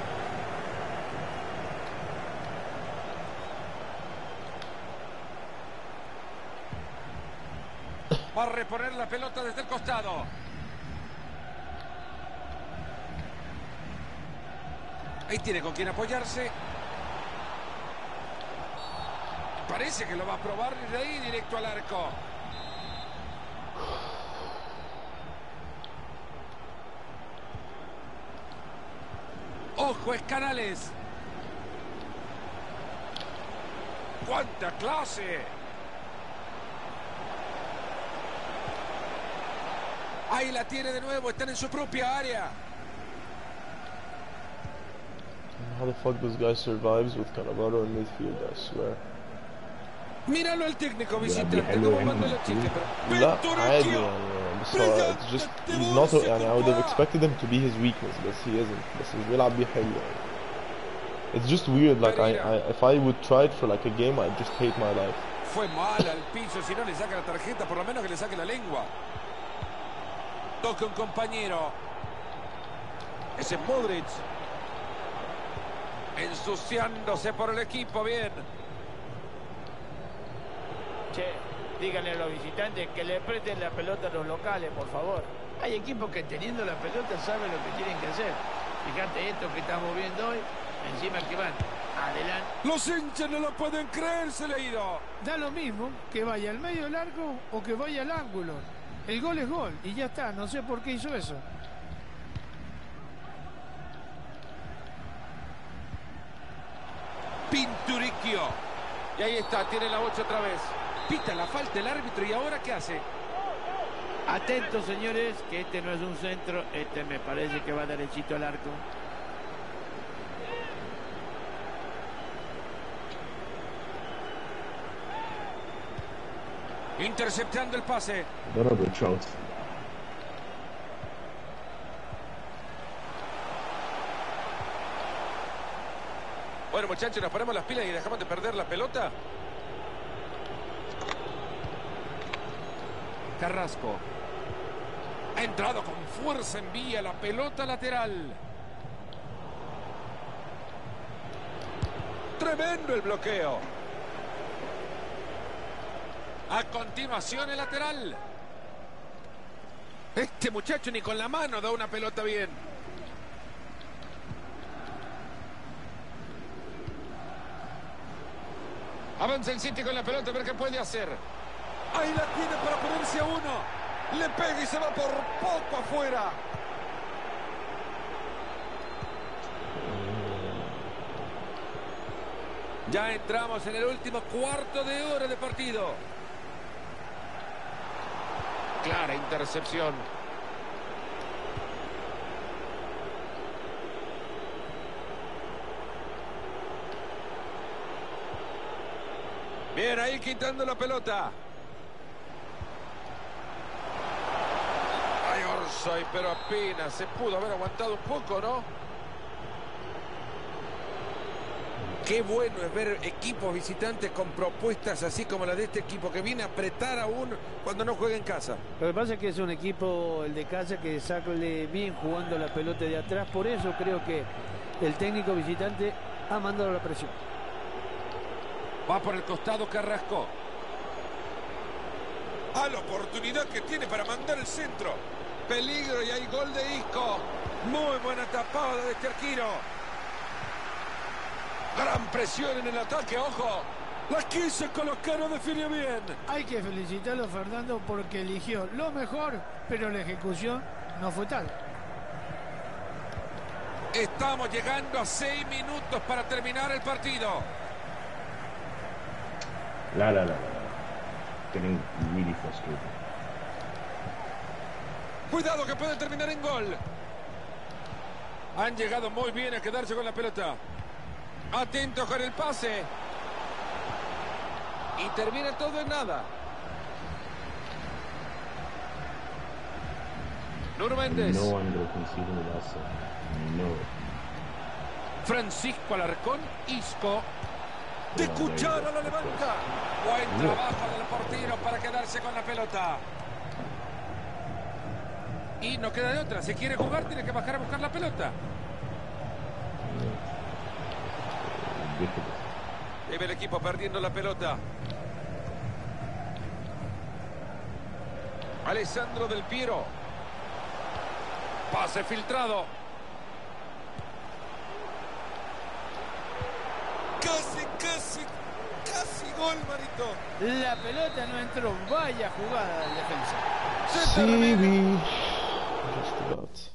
Va a reponer la pelota desde el costado. Ahí tiene con quién apoyarse. Parece que lo va a probar y de ahí directo al arco. Ojo, es Canales. ¡Cuánta clase! Ahí la tiene de nuevo, están en su propia área. How the fuck this guy survives with Cannavaro in midfield, I swear. Míralo al técnico visitante, حلو cómo يعني manda la chica. لا عادي يعني بس هو it's just he's not يعني I would have expected him to be his weakness بس he isn't بس مش بيلعب بيه حلو يعني. It's just weird like if I would try it for like a game I'd just hate my life. Fue mal al piso, si no le saca la tarjeta, por lo menos que le saque la lengua. Toca un compañero. Ese es Modric. Ensuciándose por el equipo, bien. Che, díganle a los visitantes que le presten la pelota a los locales, por favor. Hay equipos que teniendo la pelota saben lo que tienen que hacer. Fíjate esto que estamos viendo hoy, encima que van adelante. Los hinchas no lo pueden creer, se le ha ido. Da lo mismo que vaya al medio del arco o que vaya al ángulo. El gol es gol y ya está. No sé por qué hizo eso. Pinturicchio. Y ahí está, tiene la 8 otra vez. Pita la falta el árbitro y ahora ¿qué hace? Atentos, señores, que este no es un centro. Este me parece que va derechito al arco. Interceptando el pase. ضرب الشوط. Bueno, muchachos, nos ponemos las pilas y dejamos de perder la pelota. Carrasco. Ha entrado con fuerza, envía la pelota lateral. Tremendo el bloqueo. A continuación el lateral. Este muchacho ni con la mano da una pelota bien. Avanza el City con la pelota, a ver qué puede hacer. Ahí la tiene para ponerse a uno. Le pega y se va por poco afuera. Ya entramos en el último cuarto de hora de partido. Clara intercepción. Bien, ahí quitando la pelota. offside, pero apenas se pudo haber aguantado un poco, ¿no? Qué bueno es ver equipos visitantes con propuestas así como la de este equipo, que viene a apretar aún cuando no juega en casa. Lo que pasa es que es un equipo, el de casa, que sale bien jugando la pelota de atrás. Por eso creo que el técnico visitante ha mandado la presión. Va por el costado Carrasco. A la oportunidad que tiene para mandar el centro. Peligro y hay gol de Isco. Muy buena tapada de este arquero. Gran presión en el ataque, ojo. La quiso colocar, no definió bien. Hay que felicitarlo, Fernando, porque eligió lo mejor, pero la ejecución no fue tal. Estamos llegando a 6 minutos para terminar el partido. La. Getting really frustrated. Cuidado que puede terminar en gol. Han llegado muy bien a quedarse con la pelota. Atento con el pase. Y termina todo en nada. Nuno Méndez. No one will concede in the last second. No. Francisco Alarcón. Isco. De cuchara la levanta. Buen trabajo del portero para quedarse con la pelota. Y no queda de otra. Si quiere jugar, tiene que bajar a buscar la pelota. Y ve el equipo perdiendo la pelota. Alessandro Del Piero. Pase filtrado. Casi gol, Marito. La pelota no entró. Vaya jugada de defensa. CB. Just about.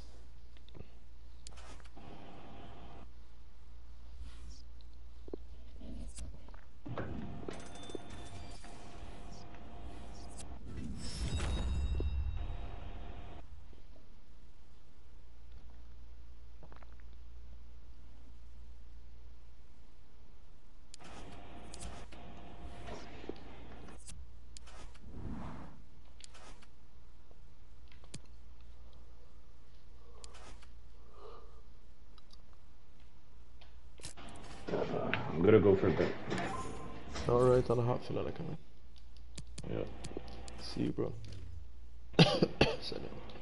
I'm gonna go for a bit. Alright, أنا هقفل أنا كمان. Yeah. See you bro. سلام.